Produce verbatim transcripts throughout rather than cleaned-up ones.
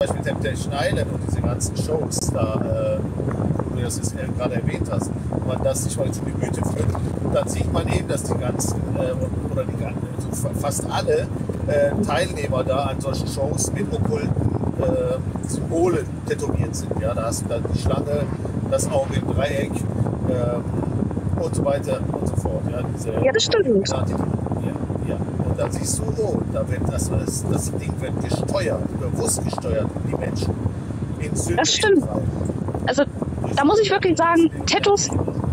Beispiel Temptation Island und diese ganzen Shows, da, äh, wo du das jetzt gerade erwähnt hast, wenn man das sich mal zu Gemüte führt, dann sieht man eben, dass die ganzen, äh, oder die also fast alle äh, Teilnehmer da an solchen Shows mit okkulten äh, Symbolen tätowiert sind. Ja, da hast du dann die Schlange, das Auge im Dreieck äh, und so weiter und so fort. Ja, diese, ja, das stimmt. Ja, ja. Und dann siehst du, oh, da wird das, das, das Ding wird gesteuert, bewusst gesteuert, die Menschen in Sünde. Das stimmt. Also da muss ich wirklich sagen, Tattoos,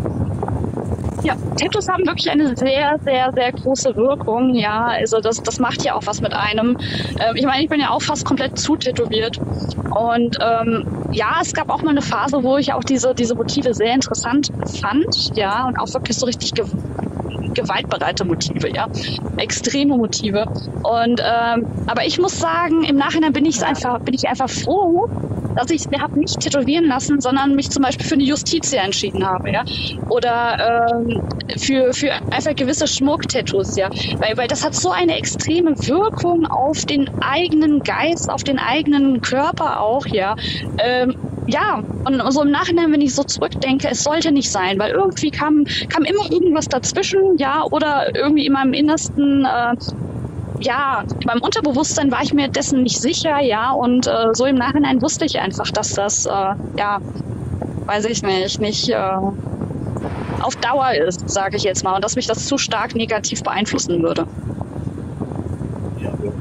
ja, Tattoos haben wirklich eine sehr, sehr, sehr große Wirkung. Ja, also das, das macht ja auch was mit einem. Ähm, ich meine, ich bin ja auch fast komplett zutätowiert. Und ähm, ja, es gab auch mal eine Phase, wo ich auch diese, diese Motive sehr interessant fand. Ja, und auch wirklich so richtig ge gewaltbereite Motive, ja, extreme Motive. Und ähm, aber ich muss sagen, im Nachhinein bin ich einfach, bin ich einfach froh, dass ich es mir habe nicht tätowieren lassen, sondern mich zum Beispiel für eine Justitia entschieden habe, ja, oder ähm, für für einfach gewisse Schmucktattoos, ja, weil weil das hat so eine extreme Wirkung auf den eigenen Geist, auf den eigenen Körper auch, ja. Ähm, Ja, und so im Nachhinein, wenn ich so zurückdenke, es sollte nicht sein, weil irgendwie kam, kam immer irgendwas dazwischen, ja, oder irgendwie in meinem Innersten, äh, ja, in meinem Unterbewusstsein war ich mir dessen nicht sicher, ja, und äh, so im Nachhinein wusste ich einfach, dass das, äh, ja, weiß ich nicht, nicht äh, auf Dauer ist, sage ich jetzt mal, und dass mich das zu stark negativ beeinflussen würde. Ja, absolut.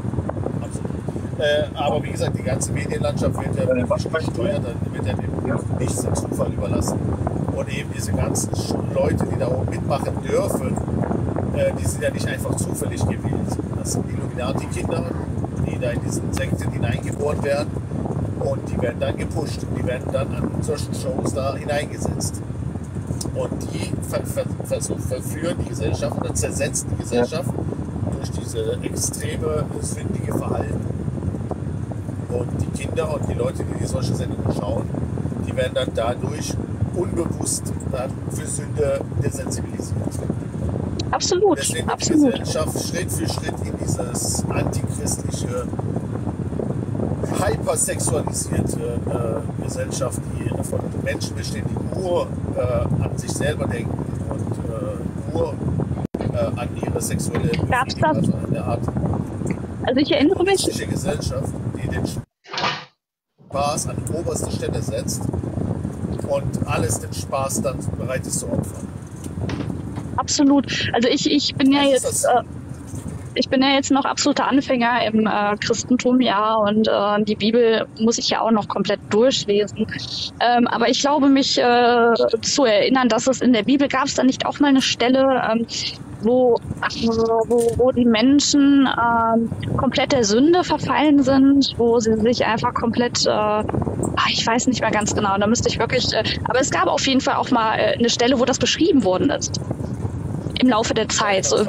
Äh, aber wie gesagt, die ganze Medienlandschaft wird ja nicht gesteuert, dann wird ja eben nichts dem Zufall überlassen. Und eben diese ganzen Leute, die da oben mitmachen dürfen, äh, die sind ja nicht einfach zufällig gewählt. Das sind Illuminati-Kinder, die da in diesen Sekten hineingeboren werden und die werden dann gepusht. Die werden dann an solchen Shows da hineingesetzt. Und die ver ver ver verführen die Gesellschaft oder zersetzen die Gesellschaft durch diese extreme, sündige Verhalten. Und die Kinder und die Leute, die solche Sendungen schauen, die werden dann dadurch unbewusst dann für Sünde desensibilisiert. Absolut, Deswegen wird die absolut. Gesellschaft Schritt für Schritt in dieses antichristliche, hypersexualisierte äh, Gesellschaft, die von Menschen besteht, die nur äh, an sich selber denken und äh, nur äh, an ihre sexuelle Gab's das? also an der Art Also ich erinnere mich, christliche Gesellschaft, die den Spaß an die oberste Stelle setzt und alles den Spaß dann bereit ist zu opfern. absolut. Also ich, ich bin ja Was ist jetzt, das? äh, ich bin ja jetzt noch absoluter Anfänger im äh, Christentum, ja, und äh, die Bibel muss ich ja auch noch komplett durchlesen. Ähm, aber ich glaube, mich äh, zu erinnern, dass es in der Bibel gab es da nicht auch mal eine Stelle, ähm, wo, wo, wo die Menschen ähm, komplett der Sünde verfallen sind, wo sie sich einfach komplett, äh, ach, ich weiß nicht mehr ganz genau, da müsste ich wirklich, äh, aber es gab auf jeden Fall auch mal äh, eine Stelle, wo das beschrieben worden ist. Im Laufe der Zeit. So,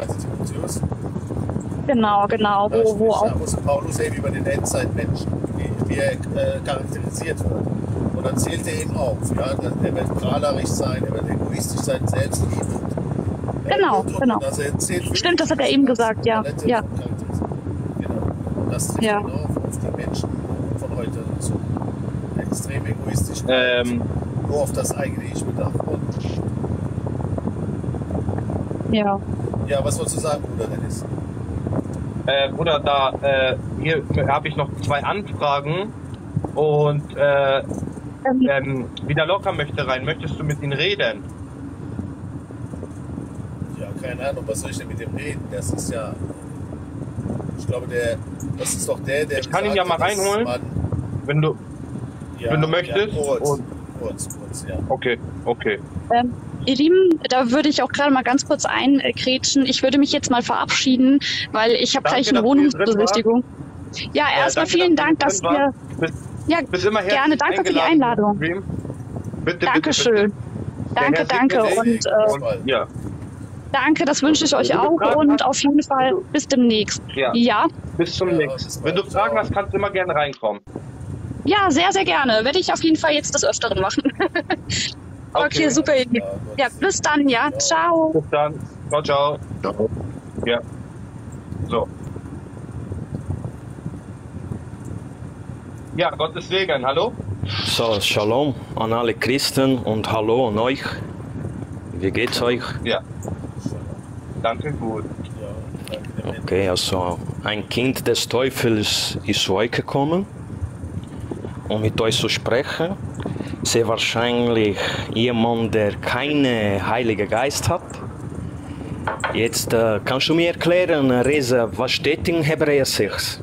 genau, genau, Da wo, wo auch. da muss Paulus eben über den Endzeitmenschen, wie, wie er äh, charakterisiert wird. Und dann zählt er eben auf. Ja? Er wird prahlerisch sein, er wird egoistisch sein, selbstliebend. Genau, und, und, genau. Also er zählt Stimmt, das hat er eben gesagt, ja. Ja. Genau. Und das trifft Ja. genau auf die Menschen von heute zu. Extrem egoistisch. Ähm, Nur auf das eigene Ich bedacht. Und, Ja. ja, was wolltest du sagen, Bruder Dennis? äh, Bruder, da äh, hier habe ich noch zwei Anfragen und äh, Ähm, ähm, wieder locker möchte rein. Möchtest du mit ihnen reden? Ja, keine Ahnung, was soll ich denn mit dem reden? Das ist ja. Ich glaube, der. Das ist doch der, der. Ich kann ihn ja mal gesagt hat, dass reinholen. man- Wenn du, Ja, wenn du möchtest. Ja, kurz, Und, kurz, kurz, ja. okay, okay. Ähm, ihr Lieben, da würde ich auch gerade mal ganz kurz eingrätschen. Ich würde mich jetzt mal verabschieden, weil ich habe Danke, gleich eine dass du hier drin Wohnungsbesichtigung. Ja, Äh, erstmal danke, vielen dass Dank, du dass drin wir. warst. Bist, Ja, bist immer herzlich gerne, danke für die eingeladen. Einladung. Bitte, bitte, Dankeschön. bitte. Danke, Herr danke. Siegfried, Und äh, Und, ja, danke, das wünsche ich euch Wenn du auch. Fragen Und hast, auf jeden Fall bis demnächst. ja, Ja, bis zum Ja, nächsten. bis Wenn du bald. Fragen Ciao. hast, kannst du immer gerne reinkommen. ja, sehr, sehr gerne. Werde ich auf jeden Fall jetzt des Öfteren machen. Okay, Okay. super. ihr Lieben. Ja, bis dann, ja. Ciao. Bis dann. Ciao, ciao. Ciao. Ja. So. Ja, Gottes Segen, hallo? So, Shalom an alle Christen und Hallo an euch. Wie geht's euch? Ja. Danke, gut. Ja, danke. Okay, also ein Kind des Teufels ist zu euch gekommen, um mit euch zu sprechen. Sehr wahrscheinlich jemand, der keinen Heiligen Geist hat. Jetzt äh, kannst du mir erklären, Reza, was steht in Hebräer sechs?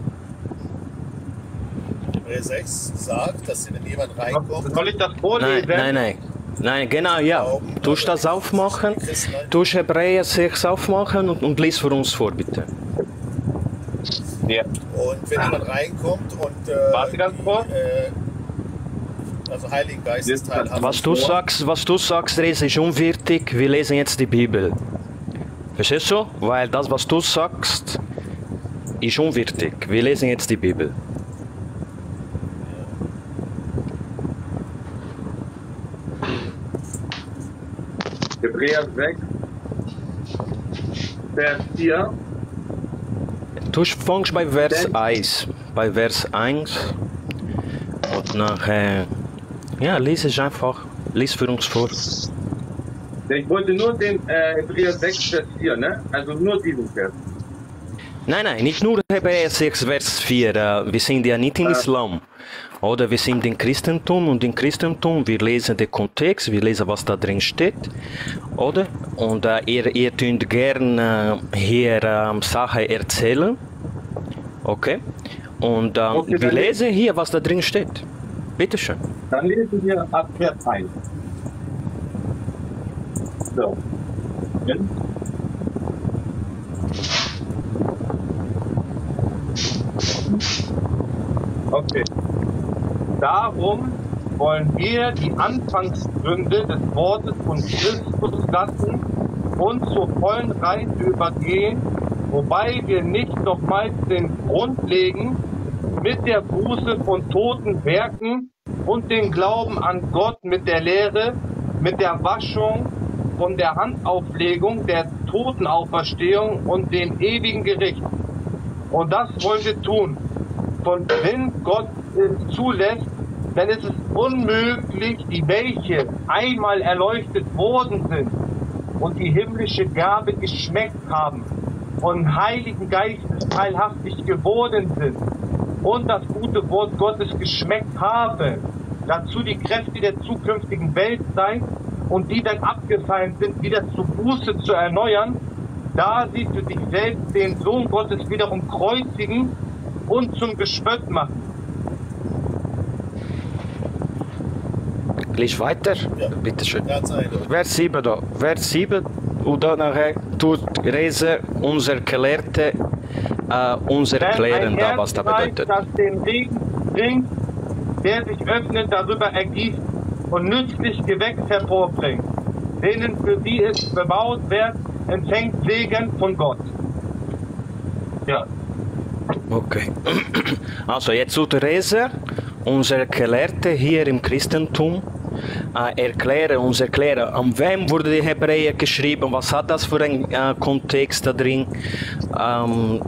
Hebräer sechs sagt, dass wenn jemand reinkommt, Soll ich das Nein, vorlesen? nein, nein. Nein, genau, ja. Du musst das aufmachen. Du musst Hebräer sechs aufmachen und, und lies für uns vor, bitte. Ja. und wenn jemand reinkommt und äh, Warte ganz kurz. äh, also Heiligen Geistes teilhaben. Was du sagst, was du sagst, Reza, ist unwichtig. Wir lesen jetzt die Bibel. Verstehst du? Weil das, was du sagst, ist unwichtig. Wir lesen jetzt die Bibel. Hebräer sechs, Vers vier. Du fängst bei Vers eins. Bei Vers eins. Und nachher, ja, lies es einfach. Lies für uns vor. Ich wollte nur den äh, Hebräer sechs, Vers vier, ne? Also nur diesen Vers. Nein, nein, nicht nur Hebräer sechs, Vers vier. Äh, wir sind ja nicht im Islam. Oder wir sind im Christentum und im Christentum, wir lesen den Kontext, wir lesen, was da drin steht. Oder? Und äh, ihr, ihr könnt gerne äh, hier äh, Sachen erzählen. Okay? Und äh, Okay, wir dann- lesen hier, was da drin steht. Bitteschön. Dann lesen wir ab Vers eins. So. Ja. Okay. Darum wollen wir die Anfangsgründe des Wortes von Christus lassen und zur vollen Reife übergehen, wobei wir nicht nochmals den Grund legen, mit der Buße von toten Werken und den Glauben an Gott mit der Lehre, mit der Waschung, von der Handauflegung, der Totenauferstehung und dem ewigen Gericht. Und das wollen wir tun. Von wenn Gott es zulässt, denn es ist unmöglich, die welche einmal erleuchtet worden sind und die himmlische Gabe geschmeckt haben und Heiligen Geistes teilhaftig geworden sind und das gute Wort Gottes geschmeckt haben, dazu die Kräfte der zukünftigen Weltzeit und die dann abgefallen sind, wieder zur Buße zu erneuern, da sie für sich selbst den Sohn Gottes wiederum kreuzigen und zum Gespött machen. Lies weiter. Ja. Bitteschön. Ganz eindeutig. Vers sieben da. Vers sieben. Und dann nachher tut Reza, unser Gelehrte, äh, uns erklären, da, was da bedeutet. Das den Regen bringt, der sich öffnet, darüber ergießt und nützlich Gewächs hervorbringt, denen für die es bebaut wird, empfängt Segen von Gott. Ja. Okay. Also jetzt tut Reza, unser Gelehrte hier im Christentum, äh, erklären, uns erklären, an wem wurde die Hebräer geschrieben, was hat das für einen äh, Kontext da drin. Ähm,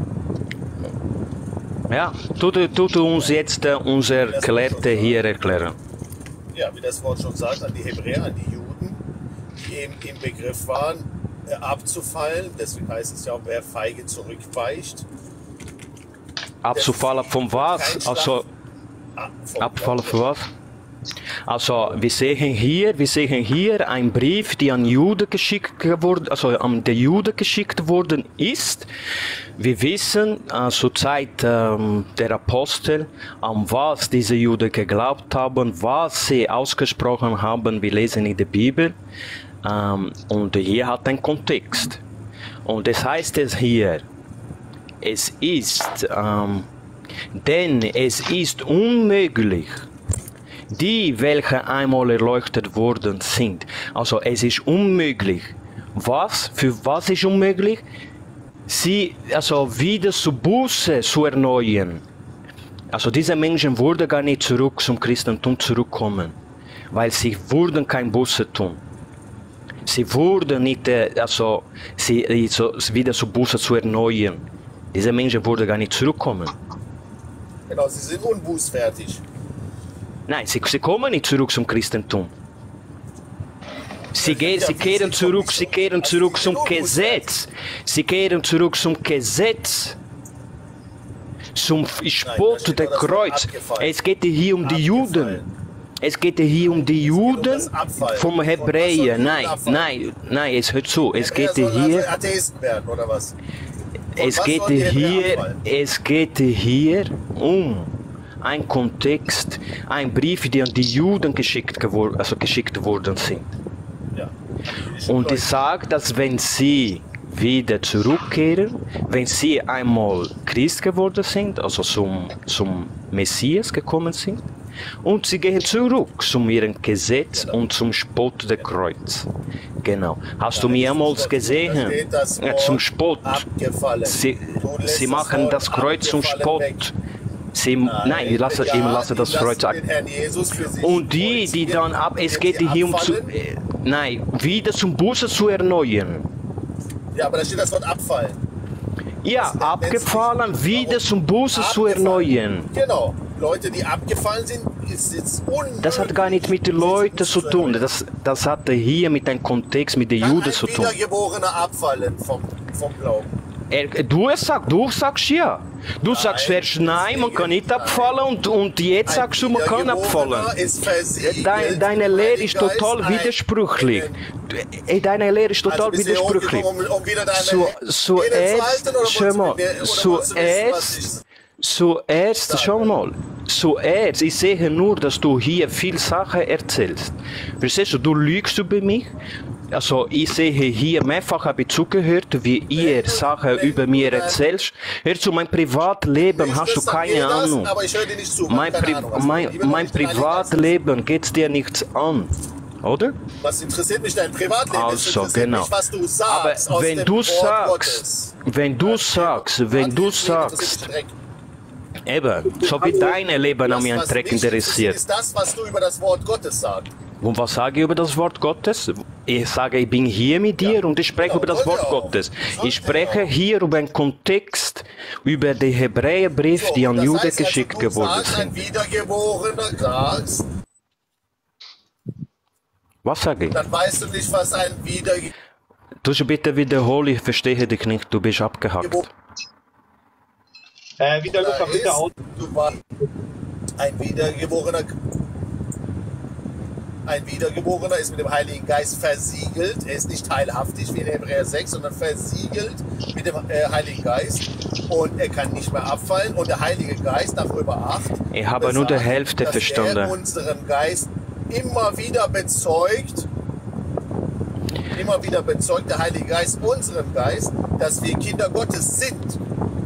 ja, tut, tut uns jetzt äh, unser Gelehrte hier erklären. Ja, wie das Wort schon sagt, an die Hebräer, an die Juden, die eben im Begriff waren, äh, abzufallen. Deswegen heißt es ja auch, wer feige zurückweicht. Abzufallen von was? Also, Ah, vom abfallen von was? Also, wir sehen hier, wir sehen hier einen Brief, der an Juden geschickt wurde, also an die Juden geschickt worden ist. Wir wissen äh, zur Zeit ähm, der Apostel, an was diese Juden geglaubt haben, was sie ausgesprochen haben. Wir lesen in der Bibel. Ähm, und hier hat ein Kontext. Und das heißt es hier, es ist, ähm, denn es ist unmöglich, die, welche einmal erleuchtet worden sind. Also es ist unmöglich. Was? Für was ist unmöglich? Sie, also wieder zu Buße zu erneuern. Also diese Menschen würden gar nicht zurück zum Christentum zurückkommen, weil sie würden kein Buße tun. Sie würden nicht, äh, also sie, also, wieder zu Buße zu erneuern. Diese Menschen würden gar nicht zurückkommen. Genau, sie sind unbußfertig. Nein, sie, sie kommen nicht zurück zum Christentum. Sie, gehen, sie kehren zurück, sie kehren zurück zum Gesetz. Sie kehren zurück zum Gesetz. Zum Spott der Kreuz. Es geht hier um die Juden. Es geht hier um die Juden vom Hebräer. Nein, nein, nein, es hört zu. Es geht hier. Es geht hier, es geht hier um einen Kontext, ein Brief, der an die Juden geschickt, gewor also geschickt worden sind. Und ich sage, dass wenn sie wieder zurückkehren, wenn sie einmal Christ geworden sind, also zum, zum Messias gekommen sind, und sie gehen zurück zu ihrem Gesetz und zum Spott der Kreuz. Genau. Hast du mehrmals gesehen? Ja, zum Spott. Sie, sie machen das Kreuz zum Spott. Sie, nein, ich lasse, ich lasse das Kreuz ab. Und die, die dann ab, es geht hier um zu, äh, nein, wieder zum Buße zu erneuern. Ja, aber da steht das Wort abfallen. Ja, abgefallen, wieder zum Buße zu erneuern. Genau. Leute, die abgefallen sind, ist jetzt unmöglich. Das hat gar nicht mit den Leuten zu tun. Das, das hatte hier mit einem Kontext mit den Juden zu tun. Kann ein Wiedergeborener abfallen vom, vom Glauben? Er, du, sag, du sagst ja. Du nein, sagst zuerst nein, man kann nicht abfallen und, und jetzt sagst du, man kann abfallen. Deine, deine Lehre ist total widersprüchlich. Deine Lehre ist total also widersprüchlich. Um, um so, zuerst, schau mal, zuerst, zuerst, schau mal, zuerst, ich sehe nur, dass du hier viel Sachen erzählst. Verstehst du, du lügst über mich. Also ich sehe hier mehrfach, habe ich zugehört, wie ihr Sachen über mir erzählst. Hör zu, mein Privatleben hast du keine Ahnung. Mein, Pri mein, mein Privatleben geht dir nichts an, oder? Was interessiert mich dein Privatleben? Also, genau. Mich, was du sagst. Aber wenn du sagst, wenn du sagst, wenn du sagst, eben, so wie dein Leben an mir ein Dreck interessiert. Ist das, was du über das Wort Gottes sagst. Und was sage ich über das Wort Gottes? Ich sage, ich bin hier mit dir ja, und ich spreche genau, über das Wort ja Gottes. Ich spreche genau. hier über einen Kontext, über den Hebräerbrief, so, die an Juden geschickt also, geworden sagst, sind. Ein wiedergeborener Geist. Was sage ich? Dann weißt du nicht, was ein Wiedergeborener... Du bitte wiederholen, ich verstehe dich nicht, du bist abgehackt. Äh, wieder Luca, bitte aus. Du warst ein wiedergeborener Ein Wiedergeborener ist mit dem Heiligen Geist versiegelt. Er ist nicht teilhaftig wie in Hebräer sechs, sondern versiegelt mit dem äh, Heiligen Geist. Und er kann nicht mehr abfallen. Und der Heilige Geist nach Römer acht. Ich habe besagt, nur die Hälfte dass verstanden. Er unseren Geist immer wieder bezeugt. Immer wieder bezeugt der Heilige Geist unseren Geist, dass wir Kinder Gottes sind.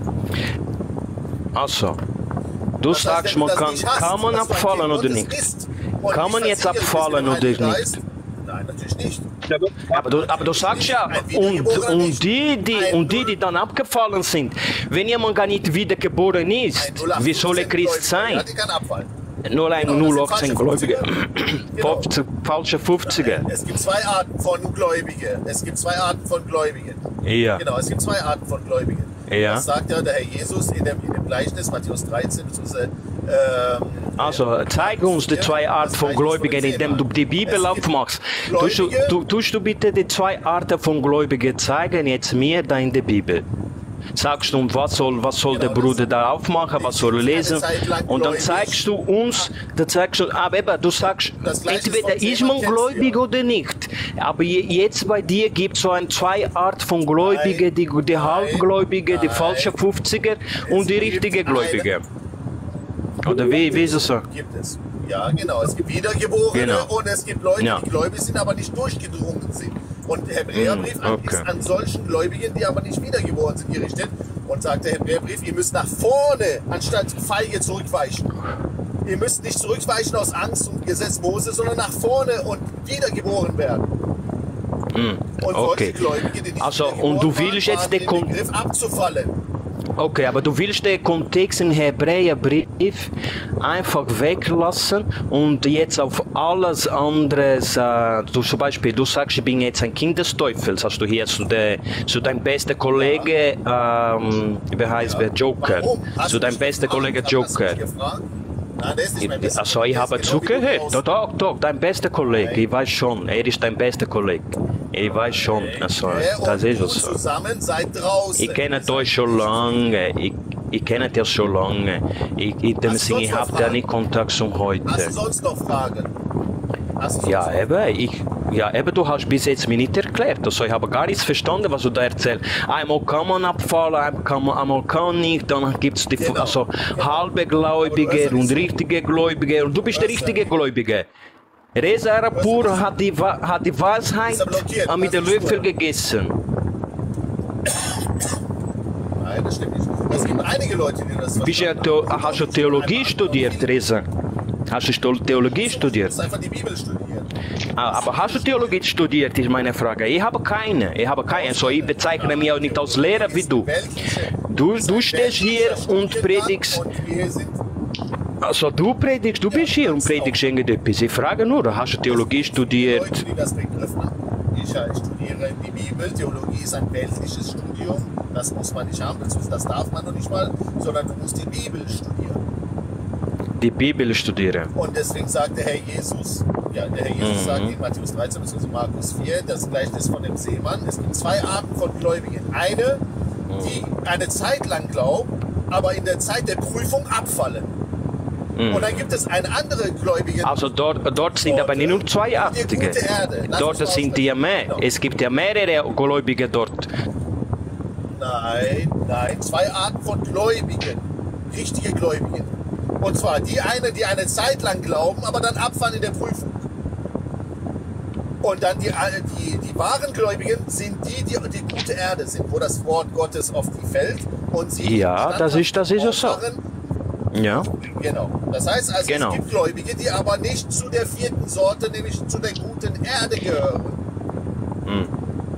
Also, du das sagst, heißt, man kann, hast, kann man abfallen oder nicht? Kann man jetzt abfallen oder nicht? Nein, natürlich nicht. Aber du, aber du sagst ja, und, und, die, die, und die, die dann abgefallen sind, wenn jemand gar nicht wiedergeboren ist, wie soll er Christ sein? null achtzehn Gläubige. Genau. Falsche fünfziger. Es gibt zwei Arten von Gläubigen. Es gibt zwei Arten von Gläubigen. Ja. Genau, es gibt zwei Arten von Gläubigen. Ja. Das sagt ja der Herr Jesus in dem, in dem Gleichnis, Matthäus dreizehn, beziehungsweise ähm, also, zeig uns die zwei Arten von Gläubigen, indem du die Bibel aufmachst. Tust du, du, tust du bitte die zwei Arten von Gläubigen zeigen, jetzt mir da in der Bibel. Sagst du, was soll, was soll genau, der Bruder da aufmachen, was soll er lesen? Und dann zeigst du uns, dann zeigst du, aber eben, du sagst, entweder ist man gläubig oder nicht. Aber jetzt bei dir gibt es so eine zwei Art von Gläubigen, die, die Halbgläubigen, die falschen fünfziger und die richtigen Gläubigen. Oder wie, wie ist es so? Gibt es. Ja, genau. Es gibt Wiedergeborene genau. und es gibt Leute, ja. die gläubig sind, aber nicht durchgedrungen sind. Und der Hebräerbrief mm, okay. ist an solchen Gläubigen, die aber nicht wiedergeboren sind, gerichtet. Und sagt der Hebräerbrief, ihr müsst nach vorne, anstatt feige zurückweichen. Ihr müsst nicht zurückweichen aus Angst und Gesetz Mose, sondern nach vorne und wiedergeboren werden. Mm, und okay. solche Gläubige, die nicht also, und du willst jetzt den Begriff abzufallen. Okay, aber du willst den Kontext im Hebräerbrief einfach weglassen und jetzt auf alles anderes, äh, du, zum Beispiel, du sagst, ich bin jetzt ein Kind des Teufels, hast du hier zu, de, zu deinem besten Kollege, ja. ähm, wie heißt ja. der, Joker, Warum? zu deinem besten Kollege Joker. Nein, der ist nicht mein bester Also, ich Der ist habe genau wie zugehört. du Doch, doch, doch, dein bester Kollege, ich weiß schon. Er ist dein bester Kollege. Ich weiß schon. Also, Er das und ist du es so. zusammen seid draußen. Ich kenne Ihr euch seid schon nicht- lange. Ich, ich kenne dich schon lange. Ich, in dem Hast du Sinne, sonst ich noch habe ja Fragen? nicht Kontakt zum Hast du heute. sonst noch Fragen? Hast du Ja, sonst noch- eben, ich, ja, eben, du hast bis jetzt mir nicht erklärt. Also, ich habe gar nichts verstanden, was du da erzählst. Einmal kann man abfallen, einmal kann man, einmal kann nicht. Dann gibt es die Genau. also, halbe Aber Gläubige du hörst ja und nicht. richtige Gläubige. Und du bist der hörst ja richtige Gläubige. Reza Arapur hat die, Wa- hat die Wahrheit Ist er blockiert? mit der Was ist Löffel das? gegessen. Nein, das stimmt nicht. Es gibt einige Leute, die das Bist ja, verstanden Theo- haben. hast du Theologie studiert, Reza? Hast du Theologie Du studiert? musst einfach die Bibel studieren. Ah, aber hast du Theologie studiert, ist meine Frage. Ich habe keine. Ich habe keine. Also ich bezeichne mich auch nicht als Lehrer wie du. Weltliche- Du, ist du ein stehst hier weltlicher und Studiengang predigst. Und wir sind Also du predigst, du bist hier und predigst irgendetwas. Ich frage nur, hast du Theologie Leute, studiert? die das begriffen haben. Ich, äh, studiere die Bibel. Theologie ist ein weltliches Studium. Das muss man nicht haben, das das darf man noch nicht mal, sondern du musst die Bibel studieren. Die Bibel studieren. Und deswegen sagt der Herr Jesus, ja, der Herr Jesus Mhm. sagt in Matthäus dreizehn bzw. Markus vier, das Gleichnis von dem Seemann. Es gibt zwei Arten von Gläubigen. Eine, die eine Zeit lang glauben, aber in der Zeit der Prüfung abfallen. Und dann gibt es eine andere Gläubige. Also dort, dort sind aber nicht nur zweiartige. Die gute Erde. Lass Dort uns mal sind ja mehr. Genau. Es gibt ja mehrere Gläubige dort. Nein, nein, zwei Arten von Gläubigen. Richtige Gläubigen. Und zwar die eine, die eine Zeit lang glauben, aber dann abfallen in der Prüfung. Und dann die, die, die wahren Gläubigen sind die, die die gute Erde sind, wo das Wort Gottes auf die fällt und sie Ja, das ist- das ist ja so. aufwachen. Ja. Genau. Das heißt also, Genau. es gibt Gläubige, die aber nicht zu der vierten Sorte, nämlich zu der guten Erde gehören. Hm.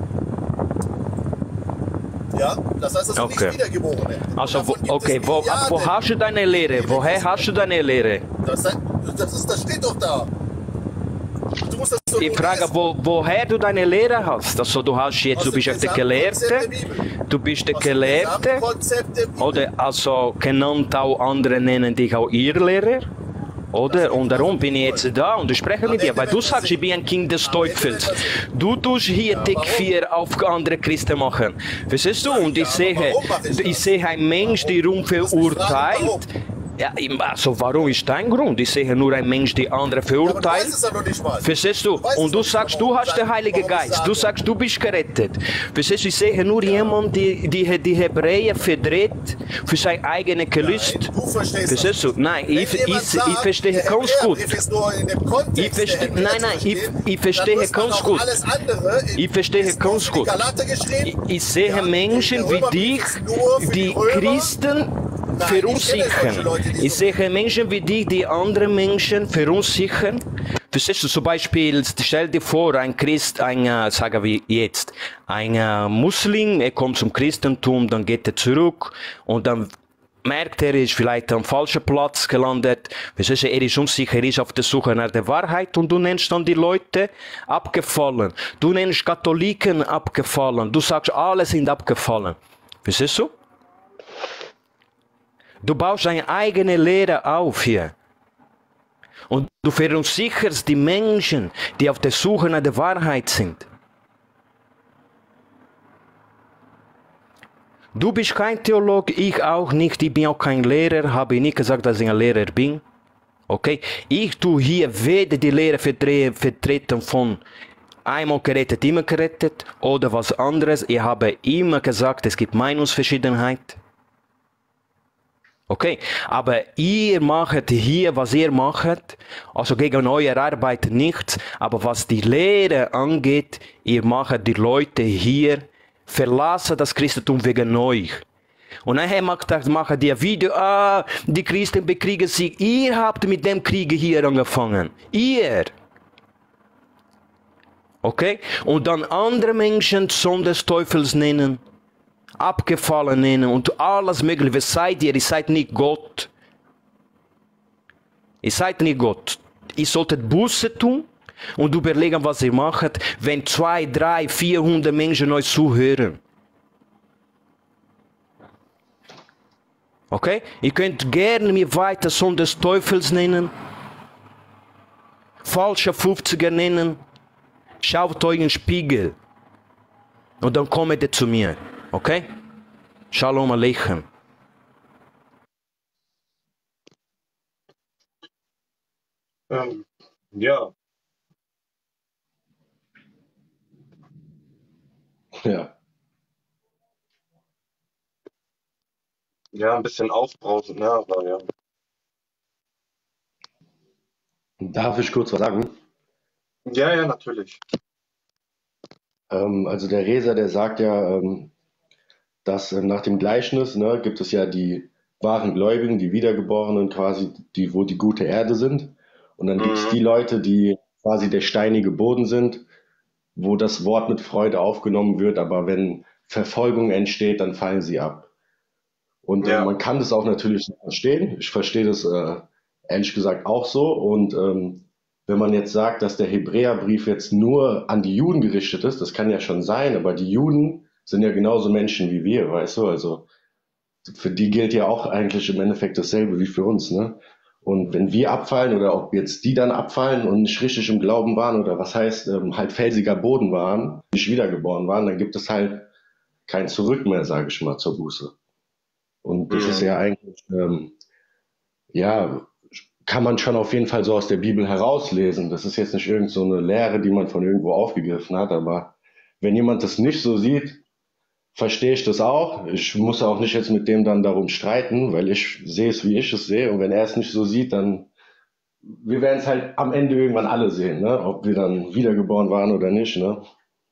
Ja, das heißt, das sind Okay. nicht Wiedergeborene. Also, wo, Davon gibt okay, es wo, Milliarden. wo hast du deine Lehre? Woher hast du deine Lehre? Das, das, ist, das steht doch da. Du musst das so Ich frage, wo, woher du deine Lehre hast. Also du hast jetzt, Aus du dem bist ja der Gesamtkonzept Gelehrte, der Bibel. du bist der Aus dem Gelehrte, Gesamtkonzept der Bibel. oder also genannt auch andere nennen dich auch ihr Lehrer. Oder? Und darum bin ich jetzt da und ich spreche mit dir, weil du sagst, ich bin ein Kind des Teufels. Du tust hier dick vier auf andere Christen machen. Verstehst du? Und ich sehe, ich sehe einen Mensch, der rum verurteilt. Ja, also warum ist dein Grund? Ich sehe nur einen Mensch, der andere Aber du weißt verurteilt. es ja noch nicht mal. Verstehst du? weißt Und es du noch nicht sagst, mal, du warum hast den ich Heiligen sage, Geist. Du warum sagst, du bist gerettet. Verstehst du? Ich sehe nur jemanden, die, die die Hebräer verdreht für sein eigenes Gelüst. Nein, du verstehst Verstehst das. du? Nein, Wenn ich, ich, jemand ich sagt, verstehe der ganz gut. Hebräerbrief ist nur in dem Kontext Ich verstehe- der Hebräer nein, zu nein, ich- verstehen, ich verstehe dann muss man ganz auch gut. Alles andere in- Ich verstehe ist nur ganz für die gut. Galater geschrieben. Ich, ich sehe Ja, Menschen der wie Römerbrief dich, ist nur für die Römer. Christen Nein, ich kenne verunsichern. solche Leute, die Ich so- sehe Menschen wie dich, die andere Menschen verunsichern. Verstehst du, zum Beispiel, stell dir vor, ein Christ, ein, äh, sagen wir jetzt, ein äh, Muslim, er kommt zum Christentum, dann geht er zurück und dann merkt er, er ist vielleicht am falschen Platz gelandet. Verstehst du, er ist unsicher, er ist auf der Suche nach der Wahrheit und du nennst dann die Leute abgefallen. Du nennst Katholiken abgefallen. Du sagst, alle sind abgefallen. Verstehst du? Du baust deine eigene Lehre auf hier. Und du verunsicherst die Menschen, die auf der Suche nach der Wahrheit sind. Du bist kein Theologe, ich auch nicht. Ich bin auch kein Lehrer, habe ich nicht gesagt, dass ich ein Lehrer bin. Okay? Ich tue hier weder die Lehre vertre vertreten von einmal gerettet, immer gerettet oder was anderes. Ich habe immer gesagt, es gibt Meinungsverschiedenheit. Okay, aber ihr macht hier, was ihr macht, also gegen eure Arbeit nichts, aber was die Lehre angeht, ihr macht die Leute hier verlassen das Christentum wegen euch. Und nachher macht, machen die ein Video, ah, die Christen bekriegen sich. Ihr habt mit dem Krieg hier angefangen. Ihr. Okay? Und dann andere Menschen Sohn des Teufels nennen, abgefallen nennen und alles mögliche. Was seid ihr? Ihr seid nicht Gott. Ihr seid nicht Gott. Ihr solltet Buße tun und überlegen, was ihr macht, wenn zwei, drei, vierhundert Menschen euch zuhören. Okay? Ihr könnt gerne mir weiter Sohn des Teufels nennen, falscher fünfziger nennen. Schaut euch in den Spiegel und dann kommt ihr zu mir. Okay? Shalom Aleichem. Ähm, ja. Ja. Ja, ein bisschen aufbrausend, ne, aber ja. Darf ich kurz was sagen? Ja, ja, natürlich. Ähm, also der Reser, der sagt ja, ähm, dass äh, nach dem Gleichnis, ne, gibt es ja die wahren Gläubigen, die Wiedergeborenen quasi, die, wo die gute Erde sind. Und dann gibt es Mhm. die Leute, die quasi der steinige Boden sind, wo das Wort mit Freude aufgenommen wird, aber wenn Verfolgung entsteht, dann fallen sie ab. Und äh, Ja, man kann das auch natürlich so verstehen. Ich verstehe das äh, ehrlich gesagt auch so. Und ähm, wenn man jetzt sagt, dass der Hebräerbrief jetzt nur an die Juden gerichtet ist, das kann ja schon sein, aber die Juden sind ja genauso Menschen wie wir, weißt du? Also für die gilt ja auch eigentlich im Endeffekt dasselbe wie für uns, ne? Und wenn wir abfallen oder ob jetzt die dann abfallen und nicht richtig im Glauben waren oder was heißt, ähm, halt felsiger Boden waren, nicht wiedergeboren waren, dann gibt es halt kein Zurück mehr, sage ich mal, zur Buße. Und das ist mhm. ja eigentlich, ähm, ja, kann man schon auf jeden Fall so aus der Bibel herauslesen. Das ist jetzt nicht irgend so eine Lehre, die man von irgendwo aufgegriffen hat, aber wenn jemand das nicht so sieht, verstehe ich das auch. Ich muss auch nicht jetzt mit dem dann darum streiten, weil ich sehe es, wie ich es sehe. Und wenn er es nicht so sieht, dann, wir werden es halt am Ende irgendwann alle sehen, ne? Ob wir dann wiedergeboren waren oder nicht, ne?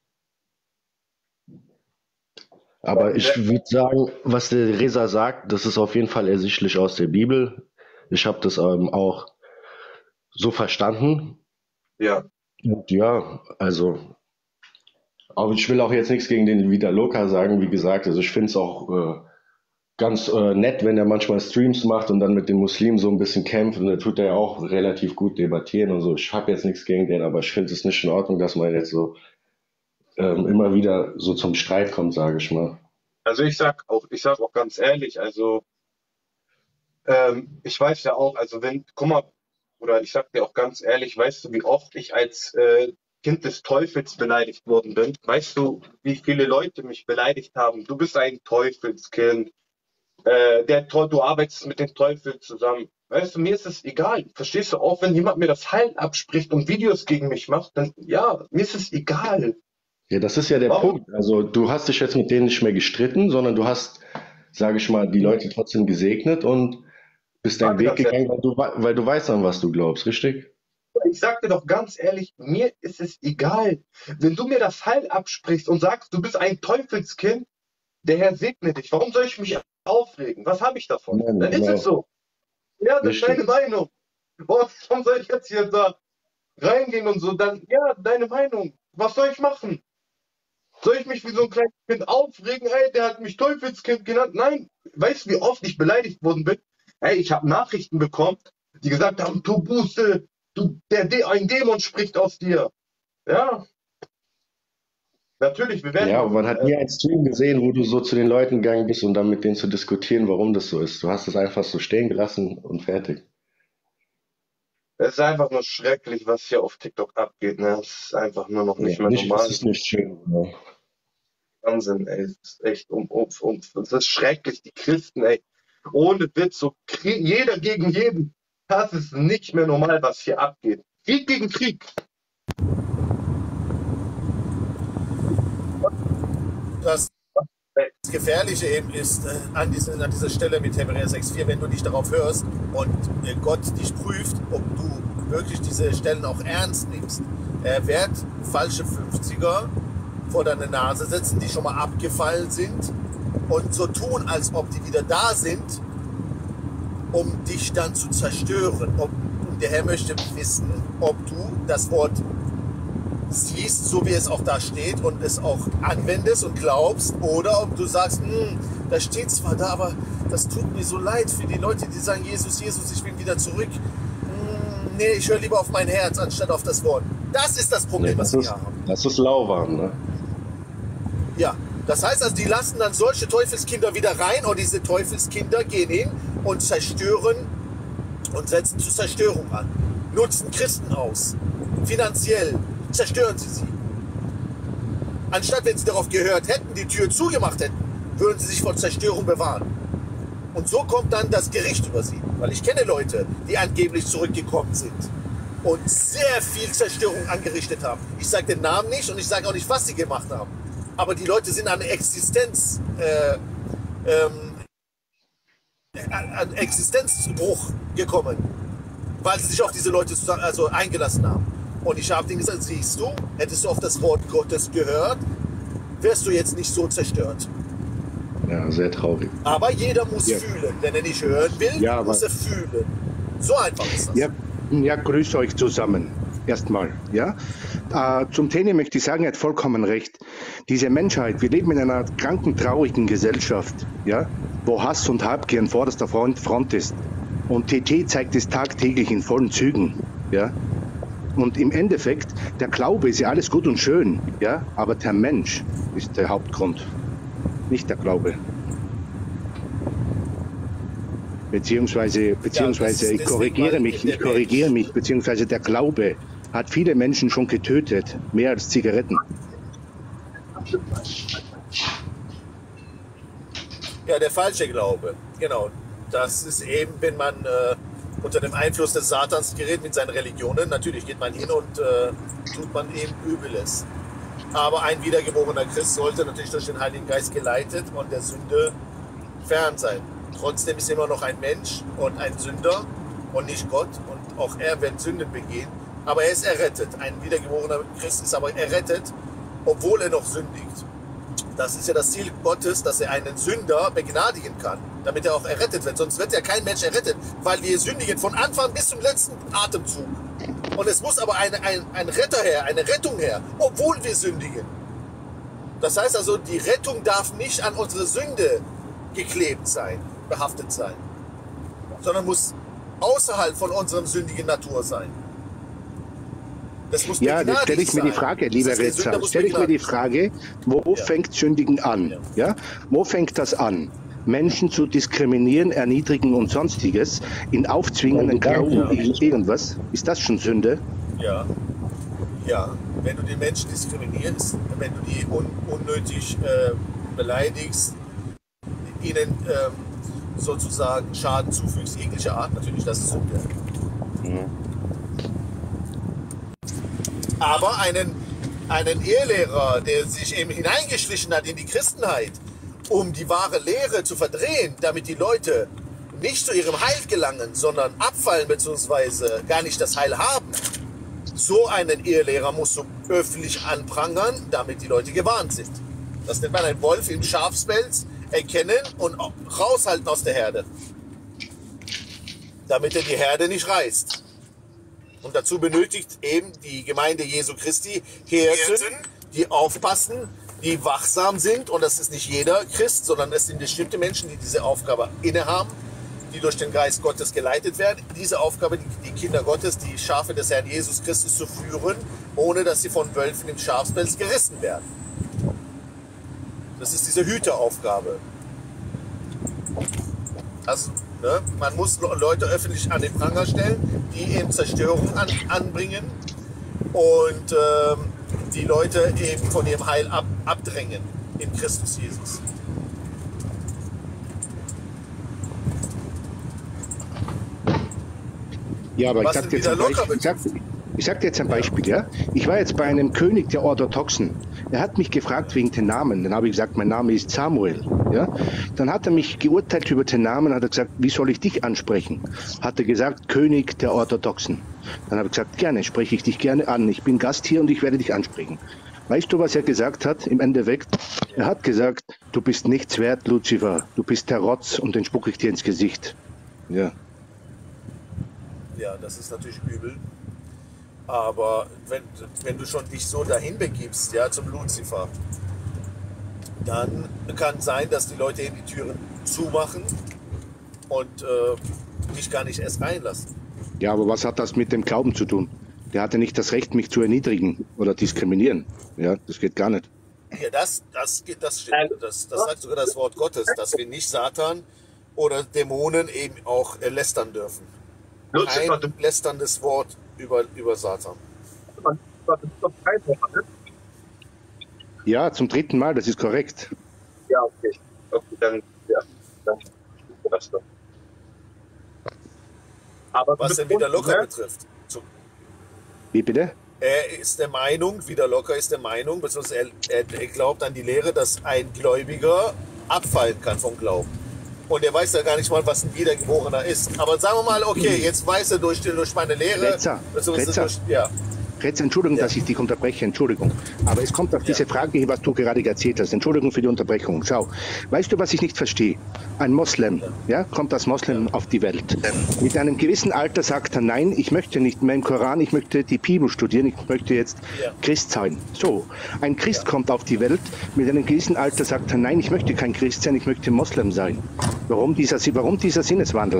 Aber ich würde sagen, was der Reza sagt, das ist auf jeden Fall ersichtlich aus der Bibel. Ich habe das ähm, auch so verstanden. Ja, Und ja, also, aber ich will auch jetzt nichts gegen den Vida Loca sagen, wie gesagt. Also ich finde es auch äh, ganz äh, nett, wenn er manchmal Streams macht und dann mit den Muslimen so ein bisschen kämpft. Und da tut er ja auch relativ gut debattieren und so. Ich habe jetzt nichts gegen den, aber ich finde es nicht in Ordnung, dass man jetzt so ähm, immer wieder so zum Streit kommt, sage ich mal. also ich sag auch, ich sag auch ganz ehrlich, also ähm, ich weiß ja auch, also wenn, guck mal, oder ich sag dir auch ganz ehrlich, weißt du, wie oft ich als äh, Kind des Teufels beleidigt worden bin? Weißt du, wie viele Leute mich beleidigt haben? Du bist ein Teufelskind, äh, der, Teu- du arbeitest mit dem Teufel zusammen. Weißt du, mir ist es egal. Verstehst du, auch wenn jemand mir das Heilen abspricht und Videos gegen mich macht, dann ja, mir ist es egal. Ja, das ist ja der Warum? Punkt. Also du hast dich jetzt mit denen nicht mehr gestritten, sondern du hast, sage ich mal, die Leute trotzdem gesegnet und bist deinen Sag Weg das jetzt. gegangen, weil du, wei- weil du weißt, an was du glaubst, richtig? Ich sag dir doch ganz ehrlich, mir ist es egal. Wenn du mir das Heil absprichst und sagst, du bist ein Teufelskind, der Herr segne dich. Warum soll ich mich aufregen? Was habe ich davon? Nein, Dann ist es genau, so. Ja, das ist richtig. deine Meinung. Warum warum soll ich jetzt hier da reingehen und so? Dann, ja, deine Meinung. Was soll ich machen? Soll ich mich wie so ein kleines Kind aufregen? Ey, der hat mich Teufelskind genannt. Nein, weißt du, wie oft ich beleidigt worden bin? Ey, ich habe Nachrichten bekommen, die gesagt haben, tu Buße, du, der, De ein Dämon spricht aus dir. Ja, natürlich, wir Ja, aber werden, man hat äh, nie einen Stream gesehen, wo du so zu den Leuten gegangen bist, um dann mit denen zu diskutieren, warum das so ist. Du hast es einfach so stehen gelassen und fertig. es ist einfach nur schrecklich, was hier auf TikTok abgeht. Ne? Es ist einfach nur noch Ja, nicht mehr nicht, es normal. ist nicht schön. Ja. Wahnsinn, ey. Es ist echt um, um, um, es ist schrecklich, die Christen, ey. Ohne Witz, so Krieg, jeder gegen jeden. Das ist nicht mehr normal, was hier abgeht. Krieg gegen Krieg. Das Gefährliche eben ist äh, an, diese, an dieser Stelle mit Hebräer sechs Komma vier, wenn du nicht darauf hörst und äh, Gott dich prüft, ob du wirklich diese Stellen auch ernst nimmst. Er wird falsche fünfziger vor deine Nase setzen, die schon mal abgefallen sind und so tun, als ob die wieder da sind, um dich dann zu zerstören. Ob, und der Herr möchte wissen, ob du das Wort siehst, so wie es auch da steht und es auch anwendest und glaubst, oder ob du sagst, hm, das steht zwar da, aber das tut mir so leid für die Leute, die sagen, Jesus, Jesus, ich will wieder zurück. Hm, nee, ich höre lieber auf mein Herz, anstatt auf das Wort. Das ist das Nee, Problem, das was wir ist, haben. das ist lauwarm, ne? Ja, Das heißt also, die lassen dann solche Teufelskinder wieder rein und diese Teufelskinder gehen hin und zerstören und setzen zur Zerstörung an. Nutzen Christen aus. Finanziell zerstören sie sie. Anstatt, wenn sie darauf gehört hätten, die Tür zugemacht hätten, würden sie sich vor Zerstörung bewahren. Und so kommt dann das Gericht über sie. Weil ich kenne Leute, die angeblich zurückgekommen sind und sehr viel Zerstörung angerichtet haben. Ich sage den Namen nicht und ich sage auch nicht, was sie gemacht haben. Aber die Leute sind an Existenz, äh, ähm, an Existenzbruch gekommen, weil sie sich auf diese Leute zusammen, also eingelassen haben. Und ich habe denen gesagt, siehst du, hättest du auf das Wort Gottes gehört, wärst du jetzt nicht so zerstört. Ja, sehr traurig. Aber jeder muss ja. fühlen. Wenn er nicht hören will, ja, muss er fühlen. So einfach ist das. Ja, ja grüß euch zusammen. Erstmal, ja. Äh, zum Tene möchte ich sagen, er hat vollkommen recht. Diese Menschheit, wir leben in einer kranken, traurigen Gesellschaft, ja, wo Hass und Habgier an vorderster Front, Front ist. Und T T zeigt es tagtäglich in vollen Zügen, ja. Und im Endeffekt, der Glaube ist ja alles gut und schön, ja, aber der Mensch ist der Hauptgrund, nicht der Glaube. Beziehungsweise, beziehungsweise, ja, ich korrigiere mich, ich korrigiere mich, beziehungsweise der Glaube hat viele Menschen schon getötet, mehr als Zigaretten. Ja, der falsche Glaube, genau. Das ist eben, wenn man äh, unter dem Einfluss des Satans gerät mit seinen Religionen, natürlich geht man hin und äh, tut man eben Übles. Aber ein wiedergeborener Christ sollte natürlich durch den Heiligen Geist geleitet und der Sünde fern sein. Trotzdem ist er immer noch ein Mensch und ein Sünder und nicht Gott. Und auch er wird Sünden begehen. Aber er ist errettet. Ein wiedergeborener Christ ist aber errettet, obwohl er noch sündigt. Das ist ja das Ziel Gottes, dass er einen Sünder begnadigen kann, damit er auch errettet wird. Sonst wird ja kein Mensch errettet, weil wir sündigen von Anfang bis zum letzten Atemzug. Und es muss aber eine, ein, ein Retter her, eine Rettung her, obwohl wir sündigen. Das heißt also, die Rettung darf nicht an unsere Sünde geklebt sein, behaftet sein, sondern muss außerhalb von unserem sündigen Natur sein. Das muss ja, jetzt stelle ich mir die Frage, lieber Retzer, stelle ich mir die Frage, wo ja. fängt Sündigen an? Ja. ja? Wo fängt das an? Menschen zu diskriminieren, erniedrigen und sonstiges, in aufzwingenden Glauben, ja. irgendwas? Ist das schon Sünde? Ja. Ja, wenn du die Menschen diskriminierst, wenn du die un unnötig äh, beleidigst, ihnen ähm, sozusagen Schaden zufügst, jeglicher Art, natürlich, das ist Sünde. Mhm. Aber einen, einen Irrlehrer, der sich eben hineingeschlichen hat in die Christenheit, um die wahre Lehre zu verdrehen, damit die Leute nicht zu ihrem Heil gelangen, sondern abfallen bzw. gar nicht das Heil haben, so einen Irrlehrer musst du öffentlich anprangern, damit die Leute gewarnt sind. Das nennt man einen Wolf im Schafspelz, erkennen und raushalten aus der Herde, damit er die Herde nicht reißt. Und dazu benötigt eben die Gemeinde Jesu Christi Hirten, die aufpassen, die wachsam sind. Und das ist nicht jeder Christ, sondern es sind bestimmte Menschen, die diese Aufgabe innehaben, die durch den Geist Gottes geleitet werden. Diese Aufgabe, die Kinder Gottes, die Schafe des Herrn Jesus Christus zu führen, ohne dass sie von Wölfen im Schafspelz gerissen werden. Das ist diese Hüteraufgabe. Also, ne, man muss Leute öffentlich an den Pranger stellen, die eben Zerstörung an, anbringen und ähm, die Leute eben von ihrem Heil ab, abdrängen in Christus Jesus. Ja, aber Was ich sag dir jetzt ein Beispiel. Ich sag, ich sag dir jetzt ein Beispiel, ja. Ich war jetzt bei einem König der Orthodoxen. Er hat mich gefragt wegen den Namen. Dann habe ich gesagt, mein Name ist Samuel. Ja? Dann hat er mich geurteilt über den Namen, hat er gesagt, wie soll ich dich ansprechen? Hat er gesagt, König der Orthodoxen. Dann habe ich gesagt, gerne, spreche ich dich gerne an. Ich bin Gast hier und ich werde dich ansprechen. Weißt du, was er gesagt hat im Endeffekt? Er hat gesagt, du bist nichts wert, Luzifer. Du bist der Rotz und den spucke ich dir ins Gesicht. Ja. Ja, das ist natürlich übel. Aber wenn, wenn du schon dich so dahin begibst, ja, zum Luzifer, dann kann sein, dass die Leute in die Türen zumachen und äh, dich gar nicht erst reinlassen. Ja, aber was hat das mit dem Glauben zu tun? Der hatte nicht das Recht, mich zu erniedrigen oder diskriminieren. Ja, das geht gar nicht. Ja, das, das, geht- das stimmt. Das, das sagt sogar das Wort Gottes, dass wir nicht Satan oder Dämonen eben auch äh, lästern dürfen. Lucifer, Kein lästerndes Wort über, über Satan. das ist doch kein Wort, ne? Ja, zum dritten Mal, das ist korrekt. Ja, okay. Okay, dann, ja, dann ist das doch. Aber Was den mit wieder uns, locker ne? betrifft. Zu, Wie bitte? er ist der Meinung, wieder locker ist der Meinung, beziehungsweise er, er, er glaubt an die Lehre, dass ein Gläubiger abfallen kann vom Glauben. Und er weiß ja gar nicht mal, was ein Wiedergeborener ist. Aber sagen wir mal, okay, jetzt weiß er durch, durch meine Lehre, Retzer, beziehungsweise Retzer. durch, ja, Retz, Entschuldigung, Ja. dass ich dich unterbreche, Entschuldigung. Aber es kommt auf diese Ja. Frage hin, was du gerade erzählt hast. Entschuldigung für die Unterbrechung. Schau, weißt du, was ich nicht verstehe? Ein Moslem, ja, kommt als Moslem auf die Welt. Mit einem gewissen Alter sagt er, nein, ich möchte nicht mehr im Koran, ich möchte die Bibel studieren, ich möchte jetzt Ja. Christ sein. So, ein Christ kommt auf die Welt, mit einem gewissen Alter sagt er, nein, ich möchte kein Christ sein, ich möchte Moslem sein. Warum dieser, warum dieser Sinneswandel?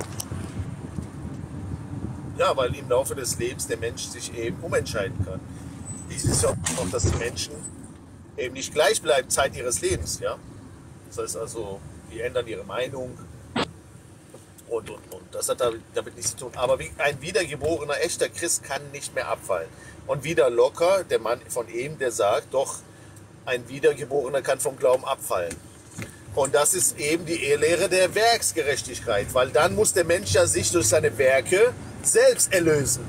ja, weil im Laufe des Lebens der Mensch sich eben umentscheiden kann. Dies ist ja auch, dass die Menschen eben nicht gleich bleiben Zeit ihres Lebens. Ja? Das heißt also, die ändern ihre Meinung und, und, und. Das hat damit, damit nichts zu tun. Aber wie ein wiedergeborener, echter Christ kann nicht mehr abfallen. Und wieder locker, der Mann von ihm, der sagt, doch, ein Wiedergeborener kann vom Glauben abfallen. Und das ist eben die Lehre der Werksgerechtigkeit, weil dann muss der Mensch ja sich durch seine Werke selbst erlösen.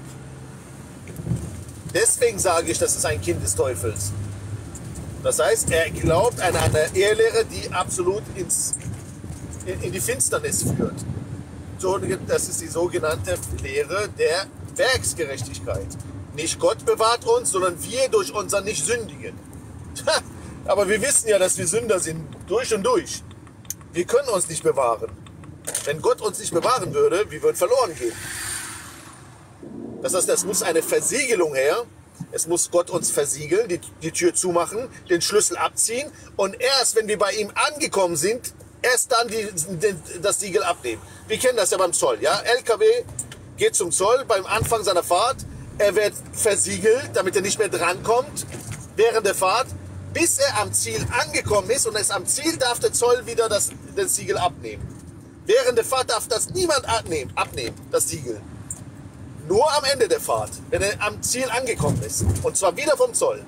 Deswegen sage ich, das ist ein Kind des Teufels. Das heißt, er glaubt an eine Ehelehre, die absolut ins, in, in die Finsternis führt. So, das ist die sogenannte Lehre der Werksgerechtigkeit. Nicht Gott bewahrt uns, sondern wir durch unser Nicht-Sündigen. Aber wir wissen ja, dass wir Sünder sind, durch und durch. Wir können uns nicht bewahren. Wenn Gott uns nicht bewahren würde, wir würden verloren gehen. Das heißt, es muss eine Versiegelung her. Es muss Gott uns versiegeln, die, die Tür zumachen, den Schlüssel abziehen und erst, wenn wir bei ihm angekommen sind, erst dann die, die, das Siegel abnehmen. Wir kennen das ja beim Zoll. Ja? L K W geht zum Zoll beim Anfang seiner Fahrt. Er wird versiegelt, damit er nicht mehr drankommt während der Fahrt, bis er am Ziel angekommen ist. Und erst am Ziel darf der Zoll wieder das, das Siegel abnehmen. Während der Fahrt darf das niemand abnehmen, abnehmen, das Siegel. Nur am Ende der Fahrt, wenn er am Ziel angekommen ist. Und zwar wieder vom Zoll.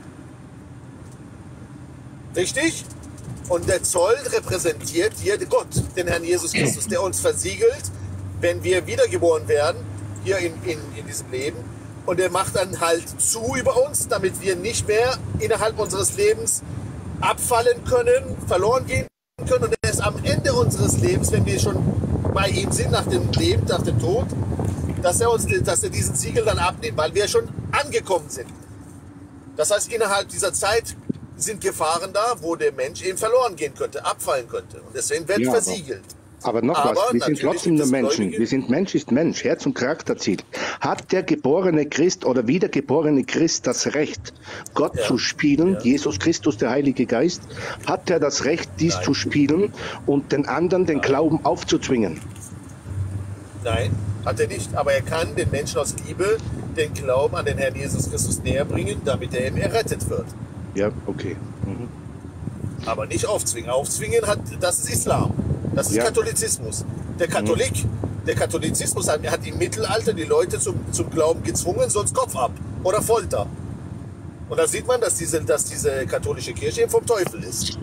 Richtig? Und der Zoll repräsentiert hier Gott, den Herrn Jesus Christus, der uns versiegelt, wenn wir wiedergeboren werden, hier in, in, in diesem Leben. Und er macht dann halt zu über uns, damit wir nicht mehr innerhalb unseres Lebens abfallen können, verloren gehen können. Und erst am Ende unseres Lebens, wenn wir schon bei ihm sind, nach dem Leben, nach dem Tod, dass er, uns, dass er diesen Siegel dann abnimmt, weil wir schon angekommen sind. Das heißt, innerhalb dieser Zeit sind Gefahren da, wo der Mensch eben verloren gehen könnte, abfallen könnte. Und deswegen wird Ja, versiegelt. Aber noch Aber was, wir sind natürlich trotzdem gibt nur es Menschen. Gläubige. Wir sind Mensch ist Mensch, Herz und Charakter zählt. Hat der geborene Christ oder wiedergeborene Christ das Recht, Gott Ja. zu spielen, Ja. Jesus Christus, der Heilige Geist? Hat er das Recht, dies Nein. zu spielen und den anderen den Glauben aufzuzwingen? Nein, hat er nicht. Aber er kann den Menschen aus Liebe den Glauben an den Herrn Jesus Christus näher bringen, damit er eben errettet wird. Ja, okay. Mhm. Aber nicht aufzwingen. Aufzwingen, hat, das ist Islam. Das ist Ja. Katholizismus. Der Katholik, der Katholizismus hat, hat im Mittelalter die Leute zum, zum Glauben gezwungen, sonst Kopf ab oder Folter. Und da sieht man, dass diese, dass diese katholische Kirche eben vom Teufel ist.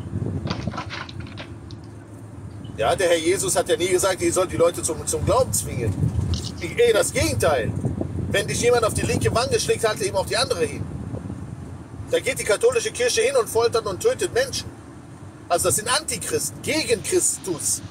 Ja, der Herr Jesus hat ja nie gesagt, ihr sollt die Leute zum, zum Glauben zwingen. Eher das Gegenteil. Wenn dich jemand auf die linke Wange schlägt, halte ihm auf die andere hin. Da geht die katholische Kirche hin und foltert und tötet Menschen. Also das sind Antichristen, gegen Christus.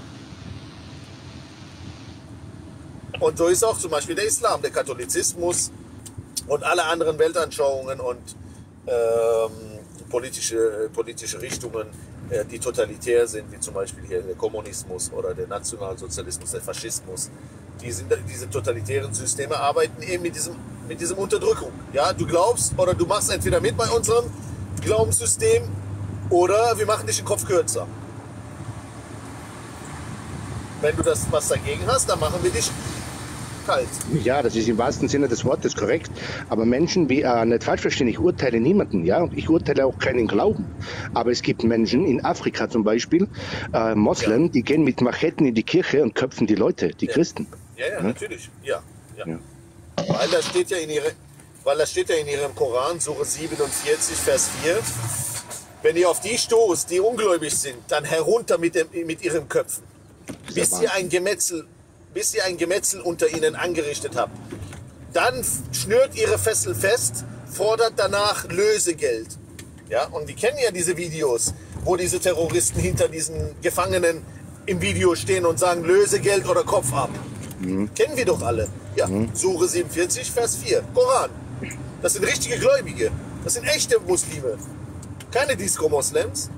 Und so ist auch zum Beispiel der Islam, der Katholizismus und alle anderen Weltanschauungen und ähm, politische, politische Richtungen, äh, die totalitär sind, wie zum Beispiel hier der Kommunismus oder der Nationalsozialismus, der Faschismus. Die sind, diese totalitären Systeme arbeiten eben mit diesem, mit diesem Unterdrückung. Ja, du glaubst oder du machst entweder mit bei unserem Glaubenssystem oder wir machen dich den Kopf kürzer. Wenn du das was dagegen hast, dann machen wir dich kalt. Ja, das ist im wahrsten Sinne des Wortes korrekt. Aber Menschen, wie, äh, nicht falsch verstehen, ich urteile niemanden, ja, und ich urteile auch keinen Glauben. Aber es gibt Menschen in Afrika zum Beispiel, äh, Moslem, Ja. die gehen mit Macheten in die Kirche und köpfen die Leute, die Ja. Christen. Ja, ja, natürlich. Ja, ja. Ja. Weil das steht ja in ihre, weil das steht ja in ihrem Koran, Sure siebenundvierzig, Vers vier. Wenn ihr auf die stoßt, die ungläubig sind, dann herunter mit, dem, mit ihren Köpfen, bis ihr ein Gemetzel, bis ihr ein Gemetzel unter ihnen angerichtet habt. Dann schnürt ihre Fessel fest, fordert danach Lösegeld. Ja, und die kennen ja diese Videos, wo diese Terroristen hinter diesen Gefangenen im Video stehen und sagen Lösegeld oder Kopf ab. Mhm. Kennen wir doch alle. Ja, Mhm. Sure siebenundvierzig, Vers vier, Koran. Das sind richtige Gläubige. Das sind echte Muslime. Keine Disco-Moslems.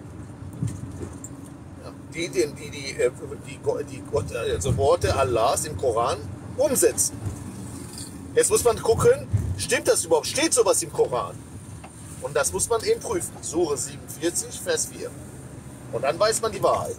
Ja, die, die, die, die, äh, die, die Gott, also Worte Allahs im Koran umsetzen. Jetzt muss man gucken, stimmt das überhaupt? Steht sowas im Koran? Und das muss man eben prüfen. Sure siebenundvierzig, Vers vier. Und dann weiß man die Wahrheit.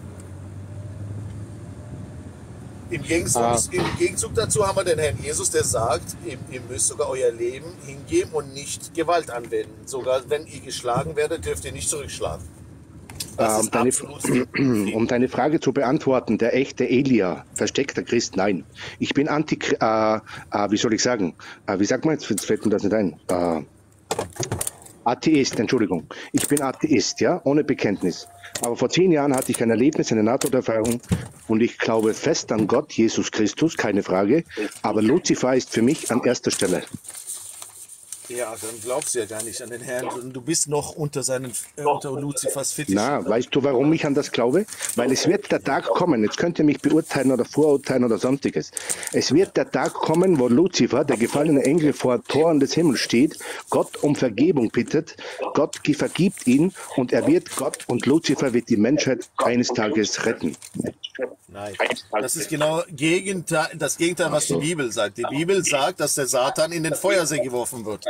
Im Gegenzug, Ah. Im Gegenzug dazu haben wir den Herrn Jesus, der sagt, ihr, ihr müsst sogar euer Leben hingeben und nicht Gewalt anwenden. Sogar wenn ihr geschlagen werdet, dürft ihr nicht zurückschlagen. Das Äh, um, ist deine, absolut um deine Frage zu beantworten, der echte Elia, versteckter Christ, nein. Ich bin anti, äh, äh, wie soll ich sagen, äh, wie sagt man jetzt, jetzt fällt mir das nicht ein, äh, Atheist, Entschuldigung. Ich bin Atheist, ja, ohne Bekenntnis. Aber vor zehn Jahren hatte ich ein Erlebnis, eine Nahtoderfahrung und ich glaube fest an Gott, Jesus Christus, keine Frage. Aber Luzifer ist für mich an erster Stelle. Ja, dann glaubst du ja gar nicht an den Herrn. Du bist noch unter seinen äh, unter Luzifers Fittich. Na, weißt du, warum ich an das glaube? Weil es wird der Tag kommen, jetzt könnt ihr mich beurteilen oder vorurteilen oder sonstiges. Es wird der Tag kommen, wo Luzifer, der gefallene Engel, vor Toren des Himmels steht, Gott um Vergebung bittet, Gott vergibt ihn und er wird Gott und Luzifer wird die Menschheit eines Tages retten. Nein, das ist genau Gegenteil, das Gegenteil, was die Bibel sagt. Die Bibel sagt, dass der Satan in den Feuersee geworfen wird.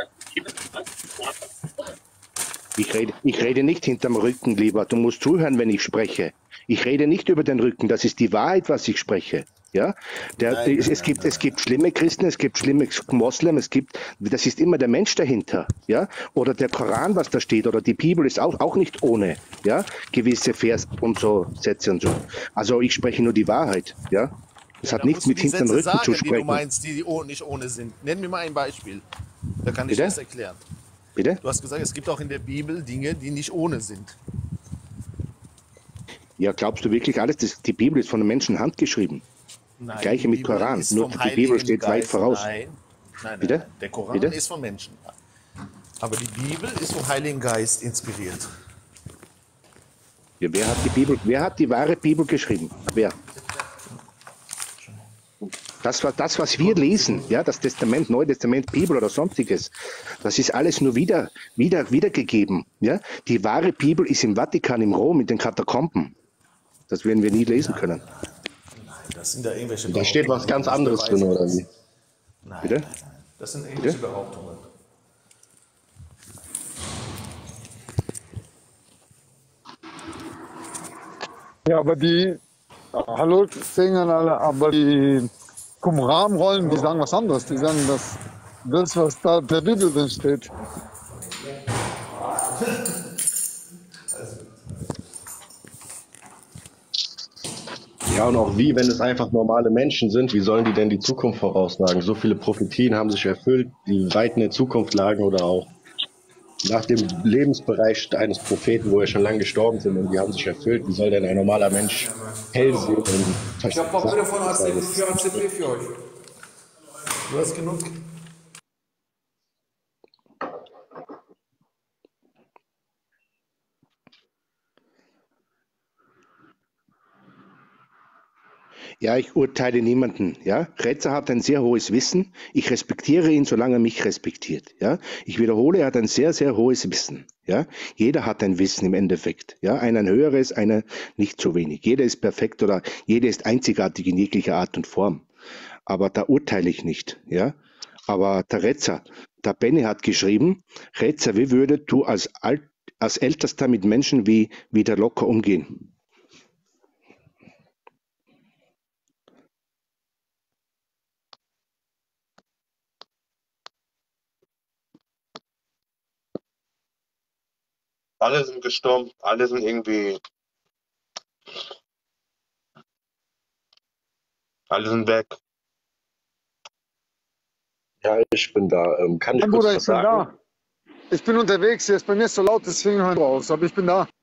Ich rede, ich rede nicht hinterm Rücken, lieber. Du musst zuhören, wenn ich spreche. Ich rede nicht über den Rücken. Das ist die Wahrheit, was ich spreche. Ja, der, Nein, es, es nein, gibt, nein, es gibt schlimme Christen, es gibt schlimme Moslem, es gibt, das ist immer der Mensch dahinter. Ja, oder der Koran, was da steht, oder die Bibel ist auch, auch nicht ohne. Ja, gewisse Vers und so Sätze und so. Also ich spreche nur die Wahrheit. Ja, das Ja, hat da nichts musst du mit die hinterm Sätze Rücken sagen, zu die du sprechen. meinst, die oh- nicht ohne sind. Nenn mir mal ein Beispiel. Da kann ich Bitte? das erklären. Bitte? Du hast gesagt, es gibt auch in der Bibel Dinge, die nicht ohne sind. Ja, glaubst du wirklich alles? Das, die Bibel ist von einem Menschen handgeschrieben. Nein, Gleiche die mit Bibel Koran, ist nur vom die Bibel Heiligen steht weit Geist. voraus. Nein, nein, nein, Bitte? nein. Der Koran Bitte? ist von Menschen. Aber die Bibel ist vom Heiligen Geist inspiriert. Ja, wer hat die Bibel, wer hat die wahre Bibel geschrieben? Wer? Das, was, das, was wir lesen, ja, das Testament, Neue Testament, Bibel oder sonstiges, das ist alles nur wieder, wieder, wiedergegeben. Ja? Die wahre Bibel ist im Vatikan, im Rom, in den Katakomben. Das werden wir nie lesen können. Nein, das sind da irgendwelche Da steht was ganz anderes drin, oder wie? Nein, Bitte? nein, nein. Das sind irgendwelche Bitte? Behauptungen. Ja, aber die, hallo, singen alle, aber die Qumran-Rollen, die sagen was anderes. Die sagen, dass das, was da in der Bibel drin steht. Ja, und auch wie, wenn es einfach normale Menschen sind, wie sollen die denn die Zukunft voraussagen? So viele Prophetien haben sich erfüllt, die weit in der Zukunft lagen oder auch nach dem Lebensbereich eines Propheten, wo er schon lange gestorben sind und die haben sich erfüllt. Wie soll denn ein normaler Mensch hell sehen? Und Ich habe Papiere von A C P für A C P für euch. Du hast genug. Ja, ich urteile niemanden. Ja, Retzer hat ein sehr hohes Wissen. Ich respektiere ihn, solange er mich respektiert. Ja, ich wiederhole, er hat ein sehr, sehr hohes Wissen. Ja, jeder hat ein Wissen im Endeffekt. Ja, einer ein höheres, einer nicht so wenig. Jeder ist perfekt oder jeder ist einzigartig in jeglicher Art und Form. Aber da urteile ich nicht. Ja, aber der Retzer, der Benny hat geschrieben, Retzer, wie würdest du als, Alt, als Ältester mit Menschen wie wieder locker umgehen? Alle sind gestorben, alle sind irgendwie, alle sind weg. Ja, ich bin da. Ähm, kann ich Mein kurz Bruder, was ich bin sagen? da. Ich bin unterwegs, jetzt bei mir ist so laut, deswegen hören wir aus, aber ich bin da.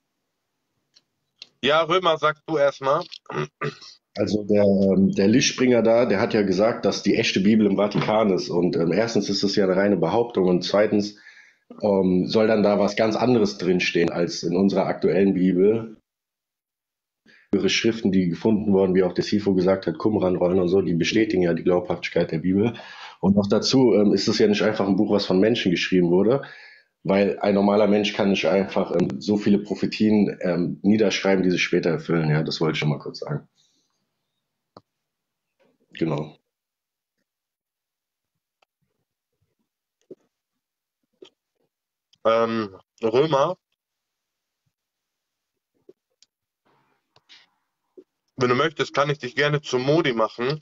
Ja, Römer, sagst du erstmal. Also der, ähm, der Lichtbringer da, der hat ja gesagt, dass die echte Bibel im Vatikan ist. Und ähm, erstens ist das ja eine reine Behauptung und zweitens ähm, soll dann da was ganz anderes drinstehen als in unserer aktuellen Bibel. Ihre Schriften, die gefunden wurden, wie auch der Sifo gesagt hat, Qumran-Rollen und so, die bestätigen ja die Glaubhaftigkeit der Bibel. Und noch dazu ähm, ist es ja nicht einfach ein Buch, was von Menschen geschrieben wurde, weil ein normaler Mensch kann nicht einfach ähm, so viele Prophetien ähm, niederschreiben, die sich später erfüllen. Ja, das wollte ich schon mal kurz sagen. Genau. Ähm, Römer, wenn du möchtest, kann ich dich gerne zum Modi machen.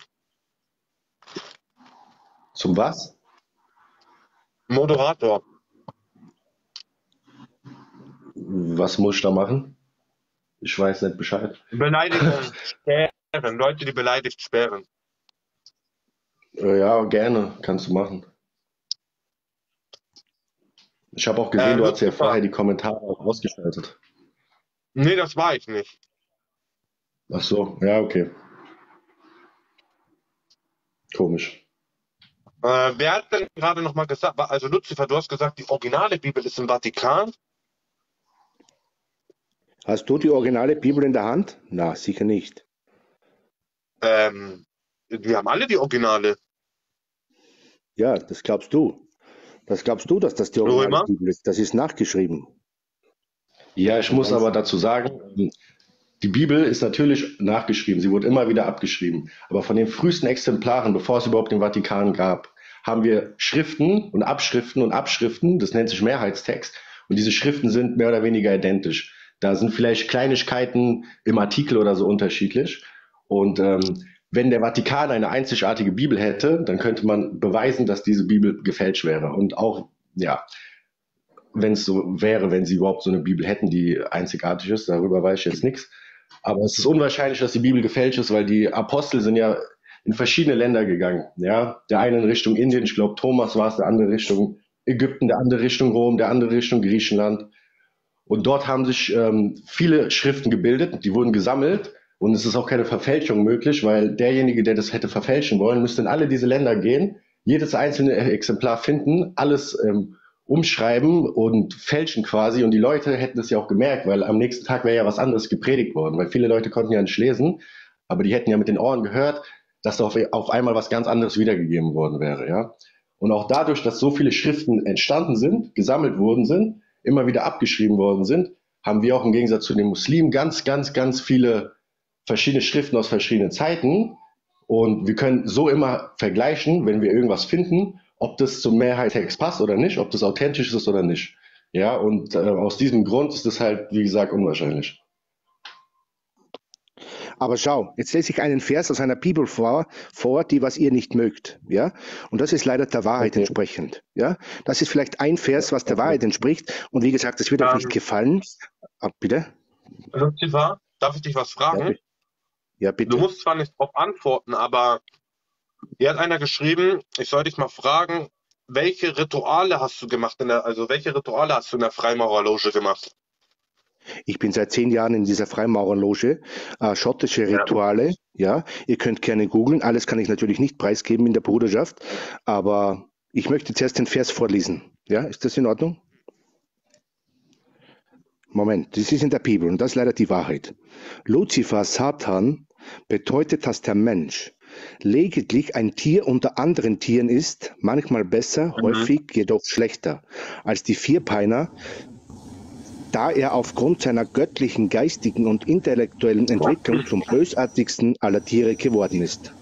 Zum was? Moderator. Was muss ich da machen? Ich weiß nicht Bescheid. Beleidigung sperren. Leute, die beleidigt, sperren. Äh, ja, gerne, kannst du machen. Ich habe auch gesehen, Äh, du hast ja Lucifer. vorher die Kommentare auch ausgeschaltet. Nee, das war ich nicht. Ach so, ja, okay. Komisch. Äh, wer hat denn gerade nochmal gesagt, also Lucifer, du hast gesagt, die originale Bibel ist im Vatikan. Hast du die originale Bibel in der Hand? Na, sicher nicht. Ähm, wir haben alle die Originale. Ja, das glaubst du. Das glaubst du, dass das die originale Römer? Bibel ist. Das ist nachgeschrieben. Ja, ich muss aber dazu sagen, die Bibel ist natürlich nachgeschrieben. Sie wurde immer wieder abgeschrieben. Aber von den frühesten Exemplaren, bevor es überhaupt den Vatikan gab, haben wir Schriften und Abschriften und Abschriften. Das nennt sich Mehrheitstext. Und diese Schriften sind mehr oder weniger identisch. Da sind vielleicht Kleinigkeiten im Artikel oder so unterschiedlich. Und ähm, wenn der Vatikan eine einzigartige Bibel hätte, dann könnte man beweisen, dass diese Bibel gefälscht wäre. Und auch, ja, wenn es so wäre, wenn sie überhaupt so eine Bibel hätten, die einzigartig ist, darüber weiß ich jetzt nichts. Aber es ist unwahrscheinlich, dass die Bibel gefälscht ist, weil die Apostel sind ja in verschiedene Länder gegangen. Ja, der eine in Richtung Indien, ich glaube Thomas war es, der andere Richtung Ägypten, der andere Richtung Rom, der andere Richtung Griechenland. Und dort haben sich ähm, viele Schriften gebildet, die wurden gesammelt und es ist auch keine Verfälschung möglich, weil derjenige, der das hätte verfälschen wollen, müsste in alle diese Länder gehen, jedes einzelne Exemplar finden, alles ähm, umschreiben und fälschen quasi und die Leute hätten das ja auch gemerkt, weil am nächsten Tag wäre ja was anderes gepredigt worden, weil viele Leute konnten ja nicht lesen, aber die hätten ja mit den Ohren gehört, dass da auf, auf einmal was ganz anderes wiedergegeben worden wäre, ja. Und auch dadurch, dass so viele Schriften entstanden sind, gesammelt worden sind, immer wieder abgeschrieben worden sind, haben wir auch im Gegensatz zu den Muslimen ganz, ganz, ganz viele verschiedene Schriften aus verschiedenen Zeiten und wir können so immer vergleichen, wenn wir irgendwas finden, ob das zum Mehrheitstext passt oder nicht, ob das authentisch ist oder nicht. Ja, und äh, aus diesem Grund ist das halt, wie gesagt, unwahrscheinlich. Aber schau, jetzt lese ich einen Vers aus einer Bibel vor, vor, die was ihr nicht mögt, ja? Und das ist leider der Wahrheit Okay. entsprechend, ja? Das ist vielleicht ein Vers, was der Wahrheit entspricht. Und wie gesagt, das wird euch Ähm. nicht gefallen. Ah, bitte? Lucifer, darf ich dich was Ja, fragen? bitte. Ja, bitte. Du musst zwar nicht darauf antworten, aber hier hat einer geschrieben, ich soll dich mal fragen, welche Rituale hast du gemacht, in der, also welche Rituale hast du in der Freimaurerloge gemacht? Ich bin seit zehn Jahren in dieser Freimaurerloge, äh, schottische Ja. Rituale, ja. Ihr könnt gerne googeln, alles kann ich natürlich nicht preisgeben in der Bruderschaft, aber ich möchte zuerst den Vers vorlesen. Ja, ist das in Ordnung? Moment, das ist in der Bibel und das ist leider die Wahrheit. Luzifer, Satan, bedeutet, dass der Mensch lediglich ein Tier unter anderen Tieren ist, manchmal besser, Mhm. häufig jedoch schlechter als die Vierbeiner, da er aufgrund seiner göttlichen, geistigen und intellektuellen Entwicklung zum bösartigsten aller Tiere geworden ist.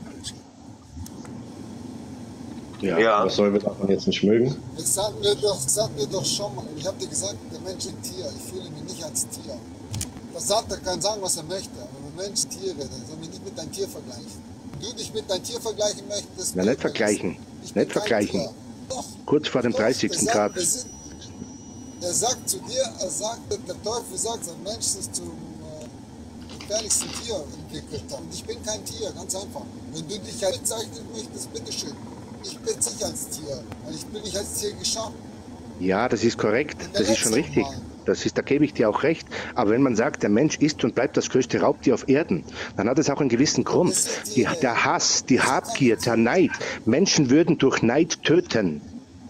Ja, Ja. was sollen wir davon jetzt nicht mögen? Jetzt sag mir doch, sag mir doch schon mal, ich habe dir gesagt, der Mensch ist ein Tier, ich fühle mich nicht als Tier. Das sagt, er kann sagen, was er möchte, aber Mensch, Tiere, der soll mich nicht mit deinem Tier vergleichen. Wenn du dich mit deinem Tier vergleichen möchtest, Na, nicht vergleichen, ich bin nicht kein vergleichen. Tier. Doch, Kurz vor dem doch, dreißigsten der sagt, Grad. wir sind, Er sagt zu dir, er sagt, der Teufel sagt, ein Mensch ist zum äh, gefährlichsten Tier entwickelt hat. Und ich bin kein Tier, ganz einfach. Wenn du dich als bezeichnen möchtest, bitteschön. Ich bin nicht als Tier, weil ich bin nicht als Tier geschaffen. Ja, das ist korrekt, das ist schon richtig. Das ist, da gebe ich dir auch recht. Aber wenn man sagt, der Mensch ist und bleibt das größte Raubtier auf Erden, dann hat es auch einen gewissen Grund. Die, der Hass, die Habgier, der Neid. Menschen würden durch Neid töten.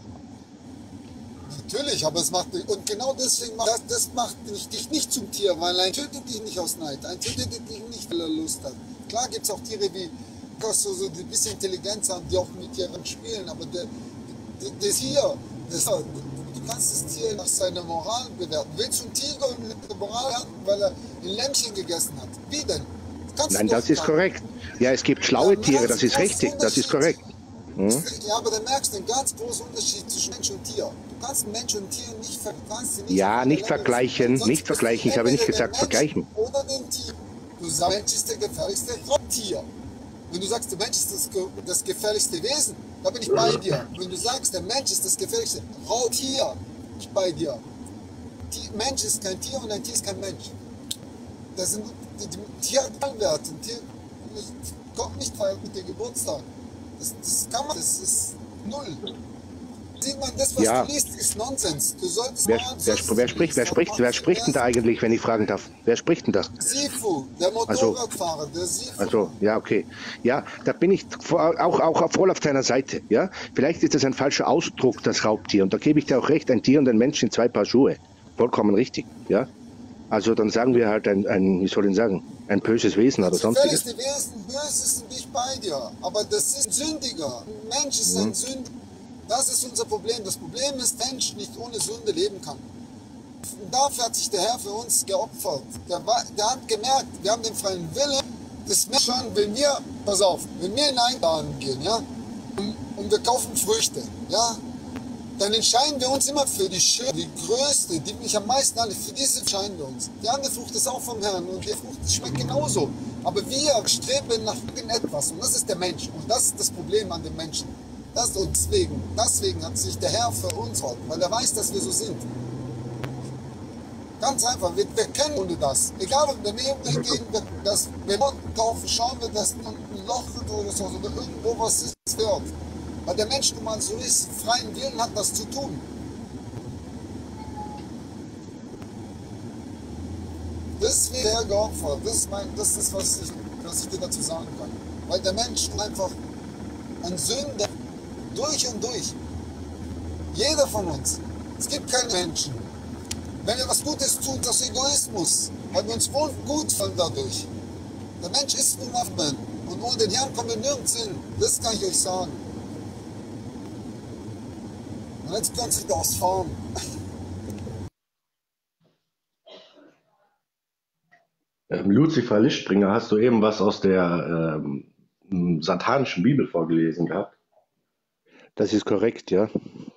Natürlich, aber es macht, und genau deswegen macht das, das macht dich nicht zum Tier, weil ein tötet dich nicht aus Neid, ein tötet dich nicht, weil er Lust hat. Klar gibt es auch Tiere, wie so, so ein bisschen Intelligenz haben, die auch mit Tieren spielen, aber der, der, das hier, das, du kannst das Tier nach seiner Moral bewerten. Willst du einen Tiger mit der Moral haben, weil er ein Lämmchen gegessen hat? Wie denn? Das Nein, das ist korrekt. Ja, es gibt schlaue ja, Tiere, das ist richtig, das ist korrekt. Hm? Ja, aber da merkst du einen ganz großen Unterschied zwischen Mensch und Tier. Du kannst Mensch und Tier nicht, ver nicht Ja, nicht vergleichen, nicht vergleichen. Ich habe nicht gesagt vergleichen. Oder den Tier. Du sagst, Mensch ist der gefährlichste Raubtier. Wenn du sagst, der Mensch ist das, das gefährlichste Wesen, da bin ich bei dir. Wenn du sagst, der Mensch ist das gefährlichste Raubtier, bin ich bei dir. Die Mensch ist kein Tier und ein Tier ist kein Mensch. Das sind die, die Tier hat Wert. Ein Tier kommt nicht feiert mit dem Geburtstag. Das, das kann man, das ist null. Sieht man, das, was ja. du liest, ist Nonsens. Du solltest wer, wer, wer, spricht, wer, spricht, wer spricht denn da eigentlich, wenn ich fragen darf? Wer spricht denn da? Sifu, der Motorradfahrer, also, der Sifu. Also, ja, okay. Ja, da bin ich auch, auch voll auf deiner Seite. Ja? Vielleicht ist das ein falscher Ausdruck, das Raubtier. Und da gebe ich dir auch recht, ein Tier und ein Mensch sind zwei Paar Schuhe. Vollkommen richtig. Ja? Also dann sagen wir halt ein, ein, wie soll ich sagen, ein böses Wesen oder sonstiges. Das Wesen, Böses bin ich bei dir. Aber das ist ein Sündiger. Ein Mensch ist mhm. ein Sündiger. Das ist unser Problem. Das Problem ist, dass Mensch nicht ohne Sünde leben kann. Und dafür hat sich der Herr für uns geopfert. Der, der hat gemerkt, wir haben den freien Willen. Das merkt schon, wenn wir, pass auf, wenn wir in einen Einladen gehen, ja, und, und wir kaufen Früchte, ja, dann entscheiden wir uns immer für die schöne, die größte, die mich am meisten alle, für diese entscheiden wir uns. Die andere Frucht ist auch vom Herrn und die Frucht schmeckt genauso. Aber wir streben nach irgendetwas und das ist der Mensch. Und das ist das Problem an den Menschen. Das, und deswegen, deswegen hat sich der Herr für uns geholfen, weil er weiß, dass wir so sind. Ganz einfach, wir, wir können ohne das. Egal, wenn wir hingehen, dass wir Motten kaufen, schauen wir, dass ein Loch oder so, oder irgendwo was ist, wird. Weil der Mensch nun mal so ist, freien Willen hat, das zu tun. Deswegen der geopfert. Das ist, mein, das ist was, ich, was ich dir dazu sagen kann. Weil der Mensch einfach ein Sünder durch und durch. Jeder von uns. Es gibt keinen Menschen. Wenn wir was Gutes tun, das ist Egoismus. Weil wir uns wohl gut fühlen dadurch. Der Mensch ist nun mal. Und ohne den Herrn kommen wir nirgends hin. Das kann ich euch sagen. Und jetzt kann sich das fahren. Ähm, Lucifer Lichtbringer, hast du eben was aus der ähm, satanischen Bibel vorgelesen gehabt? Das ist korrekt, ja.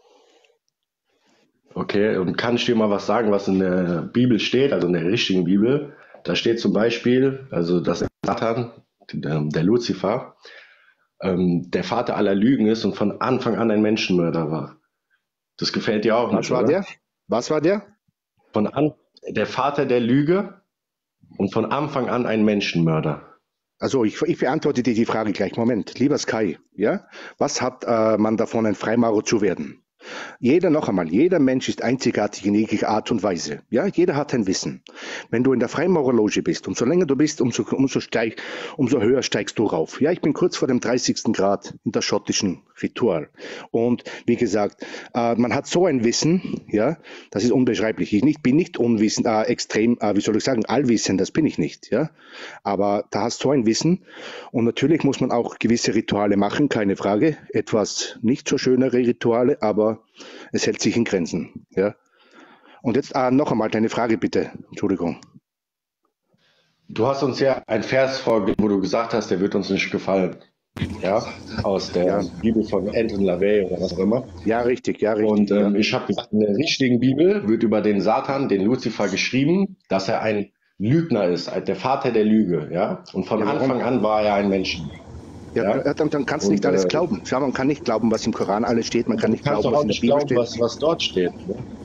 Okay, und kann ich dir mal was sagen, was in der Bibel steht, also in der richtigen Bibel? Da steht zum Beispiel, also dass Satan, der Lucifer, ähm, der Vater aller Lügen ist und von Anfang an ein Menschenmörder war. Das gefällt dir auch Was nicht, war oder? der? Was war der? Von an, der Vater der Lüge und von Anfang an ein Menschenmörder. Also ich, ich beantworte dir die Frage gleich. Moment, lieber Sky, ja, was hat äh, man davon, ein Freimaurer zu werden? Jeder, noch einmal, jeder Mensch ist einzigartig in jeglicher Art und Weise. Ja, jeder hat ein Wissen. Wenn du in der Freimaurerloge bist, umso länger du bist, umso, umso, steig, umso höher steigst du rauf. Ja, ich bin kurz vor dem dreißigsten Grad in der schottischen Ritual. Und wie gesagt, äh, man hat so ein Wissen, ja, das ist unbeschreiblich. Ich nicht, bin nicht unwissend, äh, extrem, äh, wie soll ich sagen, allwissend, das bin ich nicht. Ja, aber da hast du so ein Wissen. Und natürlich muss man auch gewisse Rituale machen, keine Frage. Etwas nicht so schönere Rituale, aber es hält sich in Grenzen. Ja. Und jetzt äh, noch einmal deine Frage bitte. Entschuldigung. Du hast uns ja ein Vers vorgelesen, wo du gesagt hast, der wird uns nicht gefallen. Ja, aus der Ja. Bibel von Anton LaVey oder was auch immer. Ja, richtig, ja, richtig. Und ähm, ja. ich habe gesagt, in der richtigen Bibel wird über den Satan, den Lucifer, geschrieben, dass er ein Lügner ist, der Vater der Lüge. Ja, und von Ja, warum? Anfang an war er ein Menschen. Ja, Ja. dann, dann kannst du Und, nicht alles äh, glauben. Schau, man kann nicht glauben, was im Koran alles steht, man kann Du nicht kannst glauben, doch was auch in der nicht Bibel glauben, steht. was, was dort steht. Ne?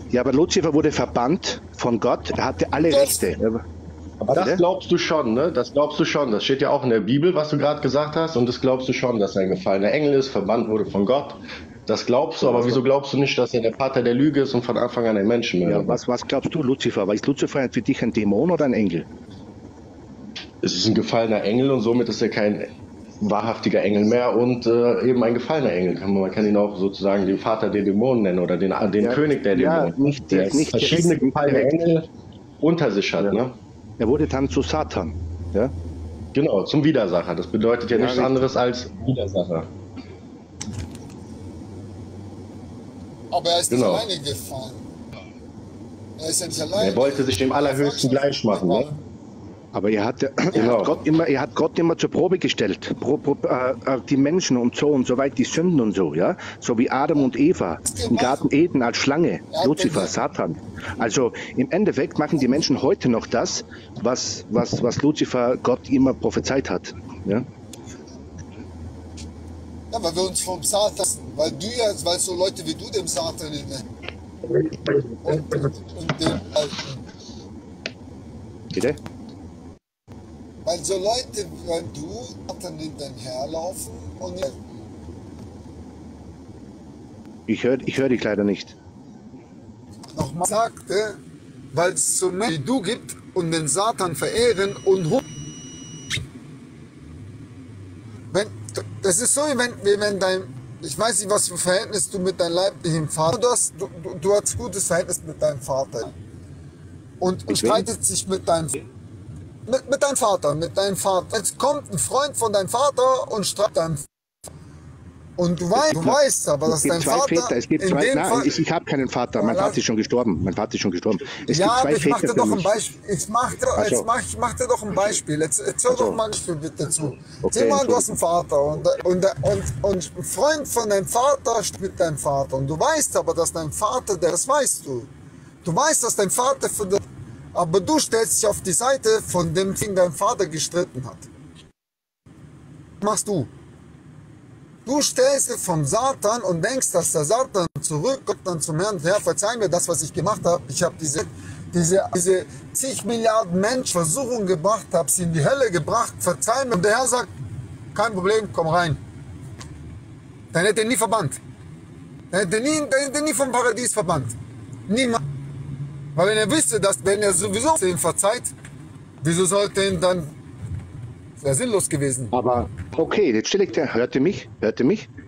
Ja, aber Luzifer wurde verbannt von Gott. Er hatte alle Das- Rechte. Aber das Bitte? glaubst du schon, ne? Das glaubst du schon. Das steht ja auch in der Bibel, was du gerade gesagt hast. Und das glaubst du schon, dass er ein gefallener Engel ist, verbannt wurde von Gott. Das glaubst du, aber wieso glaubst du nicht, dass er der Vater der Lüge ist und von Anfang an ein Menschenmörder? Ja, was, was glaubst du, Luzifer? War ist Luzifer für dich ein Dämon oder ein Engel? Es ist ein gefallener Engel und somit ist er kein wahrhaftiger Engel mehr und äh, eben ein gefallener Engel. Man kann ihn auch sozusagen den Vater der Dämonen nennen oder den, den Ja, König der ja, Dämonen. nicht- der nicht verschiedene direkt, nicht gefallene direkt. Engel unter sich hat. Ja. Ne? Er wurde dann zu Satan. Ja? Genau, zum Widersacher. Das bedeutet ja, Ja, nichts richtig. anderes als Widersacher. Aber er ist Genau. nicht alleine gefallen. Er ist ja nicht alleine. Er wollte sich dem Allerhöchsten gleich machen. Ne? Aber er hat, er, Genau. hat Gott immer, er hat Gott immer zur Probe gestellt. Pro, pro, äh, äh, die Menschen und so und so weit, die Sünden und so, ja. So wie Adam und Eva im Garten Eden als Schlange, Luzifer, Satan. Also im Endeffekt machen die Menschen heute noch das, was, was, was Luzifer Gott immer prophezeit hat. Ja? Ja, weil wir uns vom Satan, weil du ja, weil so Leute wie du dem Satan in und, und dem Alten. Bitte? Weil so Leute, wenn du Satan hinter dem herlaufen und Ich höre ich hör dich leider nicht. nochmal sagte, weil es so Menschen wie du gibt und den Satan verehren und hu- wenn das ist so, wie wenn, wie wenn dein, ich weiß nicht, was für ein Verhältnis du mit deinem leiblichen Vater du hast, du, du, du hast gutes Verhältnis mit deinem Vater und, und Mit wem? streitet sich mit deinem mit, mit deinem Vater, mit deinem Vater. Jetzt kommt ein Freund von deinem Vater und streitet deinem und du weißt, du weißt aber, dass Es gibt dein zwei Vater Väter, es gibt in zwei, dem nein, Fall, ich, ich habe keinen Vater, mein Ja, Vater ist schon gestorben, mein Vater ist schon gestorben. Es ja, gibt aber zwei ich mach dir Väter doch für ein mich. Beispiel. Ich mach dir, Ach so. jetzt mach, ich mach dir doch ein Beispiel. Jetzt, jetzt hör Ach so. doch mal ein Beispiel bitte zu. Okay, Sieh mal, du hast einen Vater und, und, und, und ein Freund von deinem Vater steht mit deinem Vater. Und du weißt aber, dass dein Vater, der, das weißt du. Du weißt, dass dein Vater für das, aber du stellst dich auf die Seite von dem, den dein Vater gestritten hat. Was machst du? Du stellst dich vom Satan und denkst, dass der Satan zurückkommt dann zum Herrn. Herr, verzeih mir das, was ich gemacht habe. Ich habe diese, diese, diese zig Milliarden Menschen Versuchung gebracht, habe sie in die Hölle gebracht. Verzeih mir. Und der Herr sagt, kein Problem, komm rein. Dann hätte er nie verbannt. Dann hätte er nie, dann hätte er nie vom Paradies verbannt. Niemand. Weil wenn er wüsste, dass wenn er sowieso ihn verzeiht, wieso sollte ihn dann... Wäre sinnlos gewesen. Aber okay, jetzt stelle ich dir, hört ihr mich? Hört ihr mich?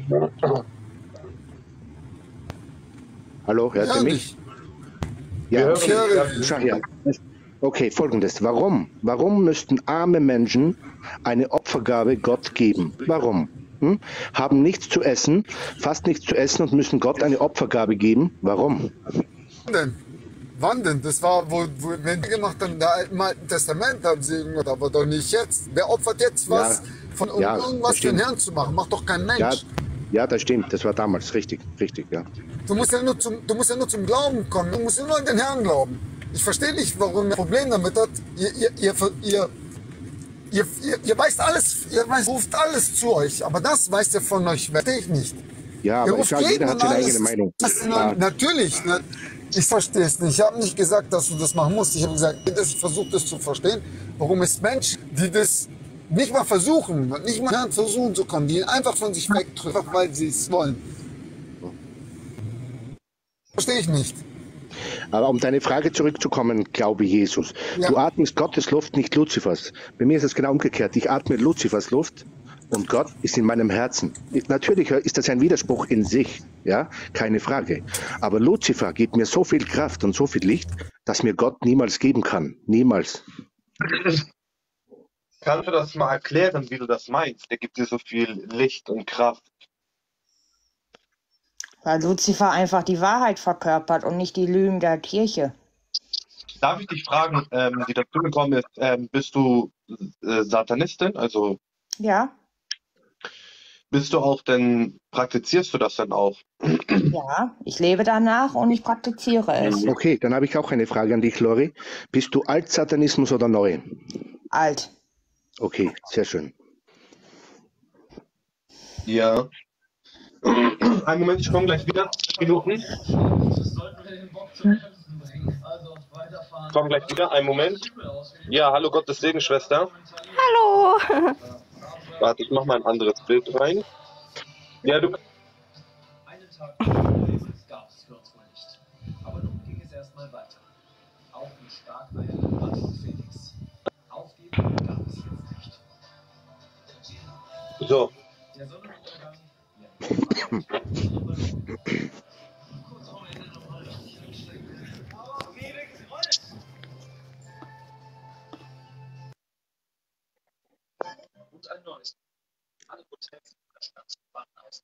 Hallo, hört Ja, ihr mich? nicht. Ja, Ich höre. schau her. Okay, folgendes. Warum? Warum müssten arme Menschen eine Opfergabe Gott geben? Warum? Hm? Haben nichts zu essen, fast nichts zu essen und müssen Gott eine Opfergabe geben? Warum? Wann denn? Wann denn? Das war, wo, wo wenn die gemacht haben, im Alten Testament haben sie irgendwas, aber doch nicht jetzt. Wer opfert jetzt was, Ja, von, um ja, irgendwas das für den stimmt. Herrn zu machen? Macht doch kein Mensch. Ja, ja, das stimmt. Das war damals richtig, richtig, ja. Du, musst ja nur zum, du musst ja nur zum Glauben kommen. Du musst nur an den Herrn glauben. Ich verstehe nicht, warum ihr ein Problem damit hat. Ihr, ihr, ihr, ihr, ihr, ihr, ihr weißt alles, ihr weißt, ruft alles zu euch, aber das weißt ihr von euch, verstehe ich nicht. Ja, Ihr aber ich ruft sage, jeden jeder hat und seine alles. eigene Meinung. Das ist Ja. Natürlich, ne? Ich verstehe es nicht. Ich habe nicht gesagt, dass du das machen musst. Ich habe gesagt, ich versuche das zu verstehen, warum es Menschen, die das nicht mal versuchen, nicht mal versuchen zu kommen, die ihn einfach von sich wegdrücken, einfach weil sie es wollen. Verstehe ich nicht. Aber um deine Frage zurückzukommen, glaube Jesus. Ja. Du atmest Gottes Luft, nicht Luzifers. Bei mir ist es genau umgekehrt. Ich atme Luzifers Luft und Gott ist in meinem Herzen. Natürlich ist das ein Widerspruch in sich, ja, keine Frage. Aber Luzifer gibt mir so viel Kraft und so viel Licht, dass mir Gott niemals geben kann. Niemals. Kannst du das mal erklären, wie du das meinst? Der gibt dir so viel Licht und Kraft. Weil Luzifer einfach die Wahrheit verkörpert und nicht die Lügen der Kirche. Darf ich dich fragen, ähm, die dazu gekommen ist, ähm, bist du äh, Satanistin? Also Ja, bist du auch denn, praktizierst du das denn auch? ja, ich lebe danach und ich praktiziere es. Okay, dann habe ich auch eine Frage an dich, Lori. Bist du Altsatanismus oder neu? Alt. Okay, sehr schön. Ja. Einen Moment, ich komme gleich wieder. Minuten. Ich komme gleich wieder. Einen Moment. Ja, hallo Gottes Segen, Schwester. Hallo. Warte, ich mache mal ein anderes Bild rein. Ja, du. Einen Tag gab es für uns wohl nicht. Aber nun ging es erstmal weiter. Auch mit Starkeiern Mann und Felix. Aufgeben gab es jetzt nicht. So. Der Sonnenuntergang. Und ein neues. Alle Hotels in der Stadt waren aus.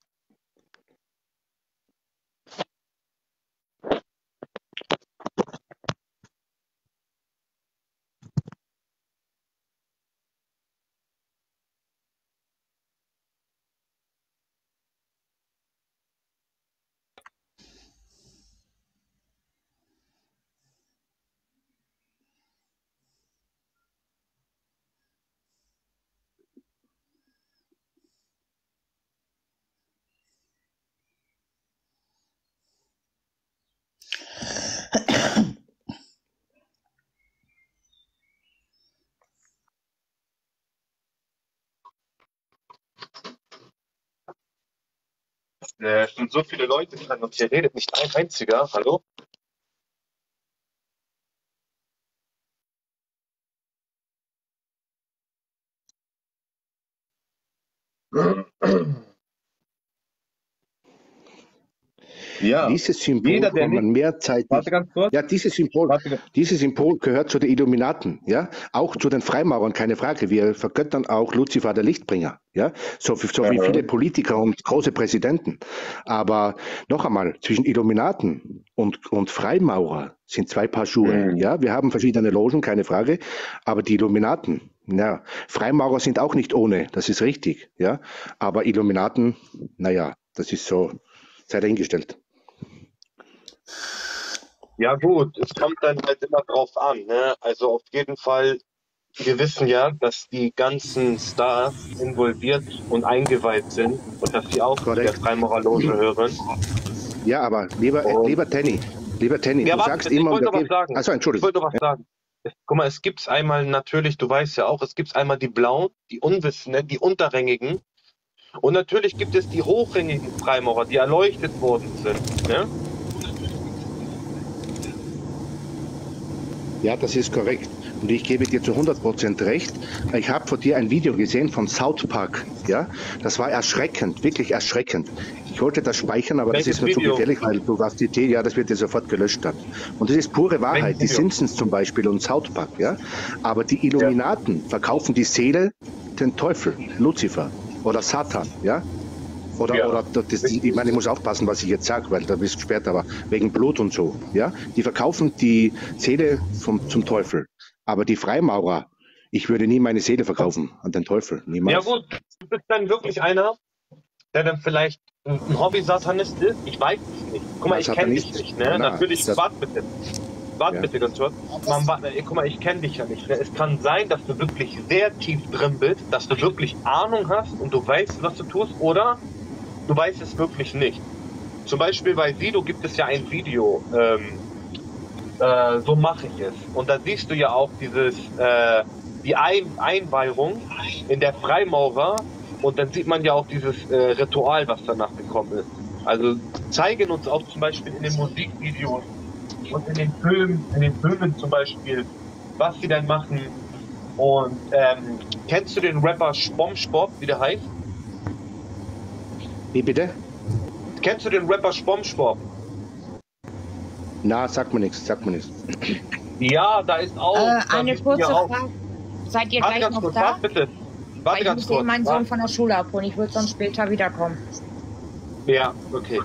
Äh, Es sind so viele Leute dran und hier redet nicht ein einziger. Hallo? Ja, Dieses Symbol, jeder, der wenn man nicht. mehr Zeit. Warte ganz kurz. Ja, dieses Symbol, Warte, dieses Symbol gehört zu den Illuminaten, ja, auch zu den Freimaurern, keine Frage. Wir vergöttern auch Luzifer, der Lichtbringer, ja, so, wie- so wie Aha. viele Politiker und große Präsidenten. Aber noch einmal, zwischen Illuminaten und, und Freimaurer sind zwei Paar Schuhe, Mhm. ja. Wir haben verschiedene Logen, keine Frage, aber die Illuminaten, ja, Freimaurer sind auch nicht ohne, das ist richtig, ja, aber Illuminaten, naja, das ist so, sei dahingestellt. Ja gut, es kommt dann halt immer drauf an, ne? Also auf jeden Fall, wir wissen ja, dass die ganzen Stars involviert und eingeweiht sind und dass sie auch zu der Korrekt. Freimaurerloge hören. Ja, aber lieber, Und lieber Tenny, lieber Tenny, ja, du warte, sagst ich immer, wollte und noch da was sagen. also Ich Entschuldigung. wollte noch was sagen. Es- Guck mal, es gibt einmal natürlich, du weißt ja auch, es gibt einmal die Blauen, die Unwissenden, die Unterrängigen. Und natürlich gibt es die hochrangigen Freimaurer, die erleuchtet worden sind. Ne? Ja, das ist korrekt. Und ich gebe dir zu hundert Prozent recht. Ich habe von dir ein Video gesehen von South Park. Ja, das war erschreckend, wirklich erschreckend. Ich wollte das speichern, aber Welches das ist mir zu Video? gefährlich, weil du warst die Idee, ja, das wird dir sofort gelöscht dann. Und das ist pure Wahrheit. Welches Die Video? Simpsons zum Beispiel und South Park. Ja, aber die Illuminaten verkaufen die Seele den Teufel, Luzifer oder Satan. Ja. Oder, Ja. oder das, ich meine, ich muss aufpassen, was ich jetzt sage, weil da bist du gesperrt, aber wegen Blut und so. Ja? Die verkaufen die Seele vom, zum Teufel. Aber die Freimaurer, ich würde nie meine Seele verkaufen an den Teufel. Ja Niemals. gut, du bist dann wirklich einer, der dann vielleicht ein ein Hobby-Satanist ist. Ich weiß es nicht. Guck mal, Ja, ich kenne dich Satanist. nicht. Ne? Na, Natürlich, Sat- warte bitte. Warte Ja. bitte ganz kurz. Man, wa- äh, guck mal, ich kenne dich ja nicht. Ne? Es kann sein, dass du wirklich sehr tief drin bist, dass du wirklich Ahnung hast und du weißt, was du tust, oder du weißt es wirklich nicht. Zum Beispiel bei Sido gibt es ja ein Video, ähm, äh, so mache ich es. Und da siehst du ja auch dieses, äh, die ein Einweihung in der Freimaurer und dann sieht man ja auch dieses äh, Ritual, was danach gekommen ist. Also zeigen uns auch zum Beispiel in den Musikvideos und in den Filmen, in den Filmen zum Beispiel, was sie dann machen. Und ähm, kennst du den Rapper SpongeBob, wie der heißt? Wie bitte? Kennst du den Rapper SpongeBob? Na, sag mir nichts, sag mir nichts. Ja, da ist auch. Äh, da eine siehst du ja kurze auch. Frage. Seid ihr Warte gleich ganz noch kurz, da? warte bitte. Weil Warte ich ganz muss kurz. eben meinen Warte. Sohn von der Schule abholen. Ich würde sonst später wiederkommen. Ja, okay.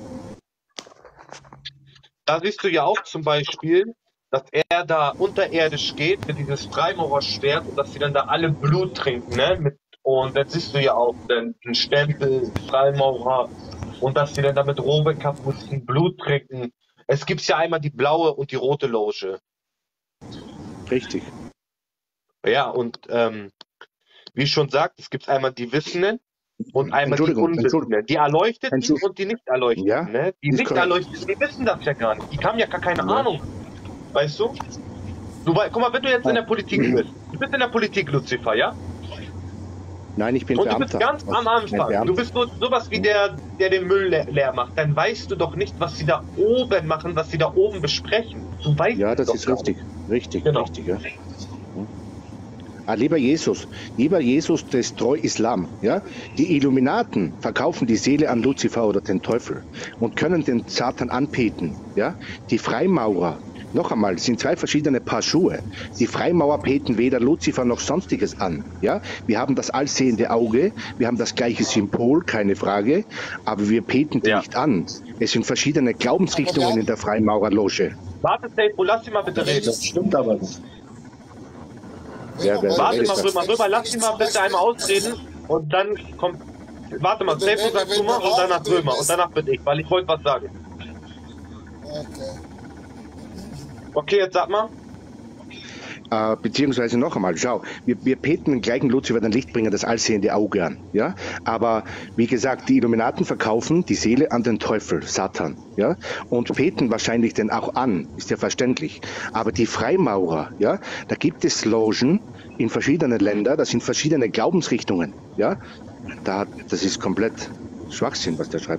Da siehst du ja auch zum Beispiel, dass er da unterirdisch geht mit dieses Freimaurerschwert und dass sie dann da alle Blut trinken, ne? Mit, und dann siehst du ja auch dann einen Stempel, Freimaurer und dass sie dann da mit Robe-Kapuzen Blut trinken. Es gibt ja einmal die blaue und die rote Loge. Richtig. Ja, und ähm, wie ich schon sagt, es gibt einmal die Wissenden Und einmal die Entschuldigung, Unwissenden, die Erleuchteten Entschuldigung. und die Nicht-Erleuchteten. Ja, Ne? Die ist Nicht-Erleuchteten, die wissen das ja gar nicht. Die haben ja gar keine Ja. Ahnung. Weißt du? du wei- Guck mal, wenn du jetzt in der Politik bist, du bist in der Politik, Lucifer, ja? Nein, ich bin Und du Beamter. bist ganz am Kein Anfang. Beamter. Du bist so, sowas wie der, der den Müll leer, leer macht. Dann weißt du doch nicht, was sie da oben machen, was sie da oben besprechen. Du weißt Ja, es das doch ist gar richtig. Richtig, Genau. richtig. Ja. Ah, lieber Jesus, lieber Jesus des Treu-Islam, ja, die Illuminaten verkaufen die Seele an Luzifer oder den Teufel und können den Satan anbeten, ja. Die Freimaurer, noch einmal, sind zwei verschiedene Paar Schuhe. Die Freimaurer beten weder Luzifer noch Sonstiges an, ja. Wir haben das allsehende Auge, wir haben das gleiche Symbol, keine Frage, aber wir beten die Ja. nicht an. Es sind verschiedene Glaubensrichtungen in der Freimaurerloge. Warte, Seifo, lass ihn mal bitte reden. Das stimmt aber nicht. Wer, wer, Warte wer mal, ist das? Römer, Römer, lass ihn mal bitte einmal ausreden und dann kommt. Warte mal, Seifo sagst du mal und danach Römer und danach bin ich, weil ich wollte was sagen. Okay. Okay, jetzt sag mal. Äh, beziehungsweise noch einmal, schau, wir, wir beten den gleichen Luzifer, den Lichtbringer, das allsehende Auge an, ja, aber wie gesagt, die Illuminaten verkaufen die Seele an den Teufel, Satan, ja, und beten wahrscheinlich den auch an, ist ja verständlich, aber die Freimaurer, ja, da gibt es Logen in verschiedenen Ländern, das sind verschiedene Glaubensrichtungen, ja, da, das ist komplett Schwachsinn, was der schreibt.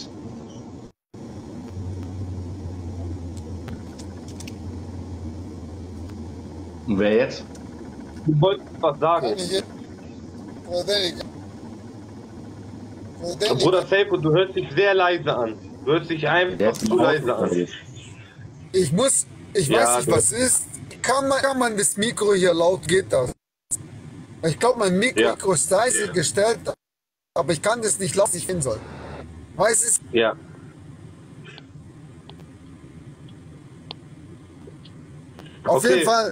Und wer jetzt? Du wolltest was sagen. Bruder Seifo, du hörst dich sehr leise an. Du hörst dich einfach zu leise an. Ich muss, ich Ja, weiß nicht, gut. was ist. Kann man, kann man das Mikro hier laut, geht das? Ich glaube, mein Mikro Ja. ist leise gestellt, aber ich kann das nicht laut, ich hin soll. Weiß es? Ja. Auf Okay. jeden Fall,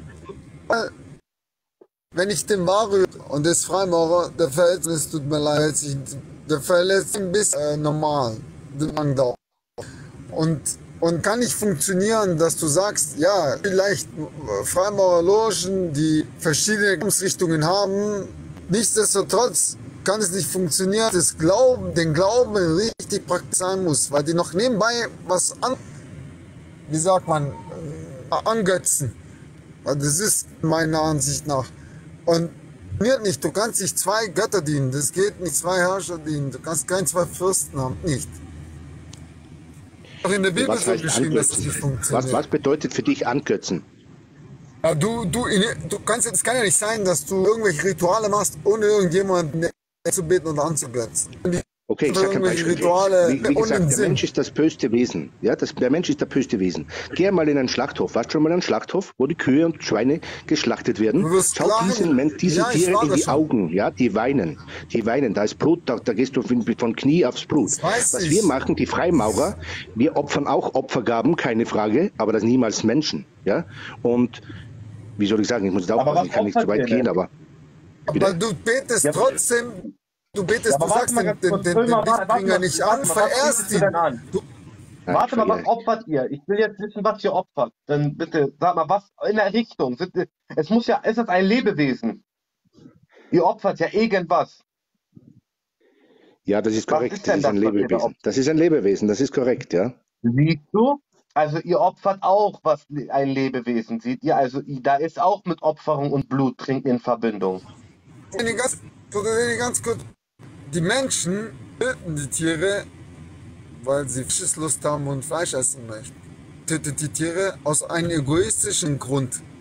wenn ich den Mario und das Freimaurer, der verhält es tut mir leid, sich- der verletzt ein bisschen äh, normal, den Angdauer. Und, und kann nicht funktionieren, dass du sagst, ja, vielleicht äh, Freimaurerlogen, die verschiedene Glaubensrichtungen haben, nichtsdestotrotz kann es nicht funktionieren, das Glauben, den Glauben richtig praktisch sein muss, weil die noch nebenbei was an, wie sagt man, äh, angötzen. Weil das ist meiner Ansicht nach. Und funktioniert nicht, du kannst nicht zwei Götter dienen, das geht nicht, zwei Herrscher dienen, du kannst kein zwei Fürsten haben, nicht. Auch in der Bibel Was so heißt geschrieben, dass es nicht angötzen? funktioniert. Was, was bedeutet für dich angötzen? Ja, du, du, du kannst, es kann ja nicht sein, dass du irgendwelche Rituale machst, ohne irgendjemanden zu beten und anzugötzen. Okay, ich sage ein Irgendwelche Beispiel. Rituale Wie, wie ohne gesagt, der Sinn. Mensch ist das böste Wesen. Ja, das, der Mensch ist das böste Wesen. Geh mal in einen Schlachthof. Warst du schon mal in einen Schlachthof, wo die Kühe und Schweine geschlachtet werden? Du wirst Schau lachen. diesen, Men- diese Ja, ich Tiere war in da die schon. Augen. Ja, die weinen. Die weinen. Da ist Blut, da, da gehst du von, von Knie aufs Blut. Das weiß Was ich. wir machen, die Freimaurer, wir opfern auch Opfergaben, keine Frage, aber das niemals Menschen. Ja, und wie soll ich sagen, ich muss jetzt Aber aufpassen, was ich kann nicht zu opfert weit ihr gehen, denn? aber Aber du betest Ja, trotzdem, du betest, Ja, aber du warte sagst mal den, ganz den, kurz, den, den Römer, warte, warte Lichtbringer mal, nicht warte an, mal, was verehrst bietest du ihn. denn an? Nein, Warte ich mal, was verehre. opfert ihr? Ich will jetzt wissen, was ihr opfert. Dann bitte, sag mal, was in der Richtung? Sind, es muss ja, ist das ein Lebewesen? Ihr opfert ja irgendwas. Ja, das ist Was korrekt. ist Das denn ist ein das, was ihr da Lebewesen. opfert? Das ist ein Lebewesen, das ist korrekt, ja. Siehst du? Also ihr opfert auch, was ein Lebewesen sieht. Ihr also, da ist auch mit Opferung und Bluttrinken in Verbindung. Wenn die ganz, wenn die ganz kurz, die Menschen töten die Tiere, weil sie Fischeslust haben und Fleisch essen möchten. Tötet die Tiere aus einem egoistischen Grund.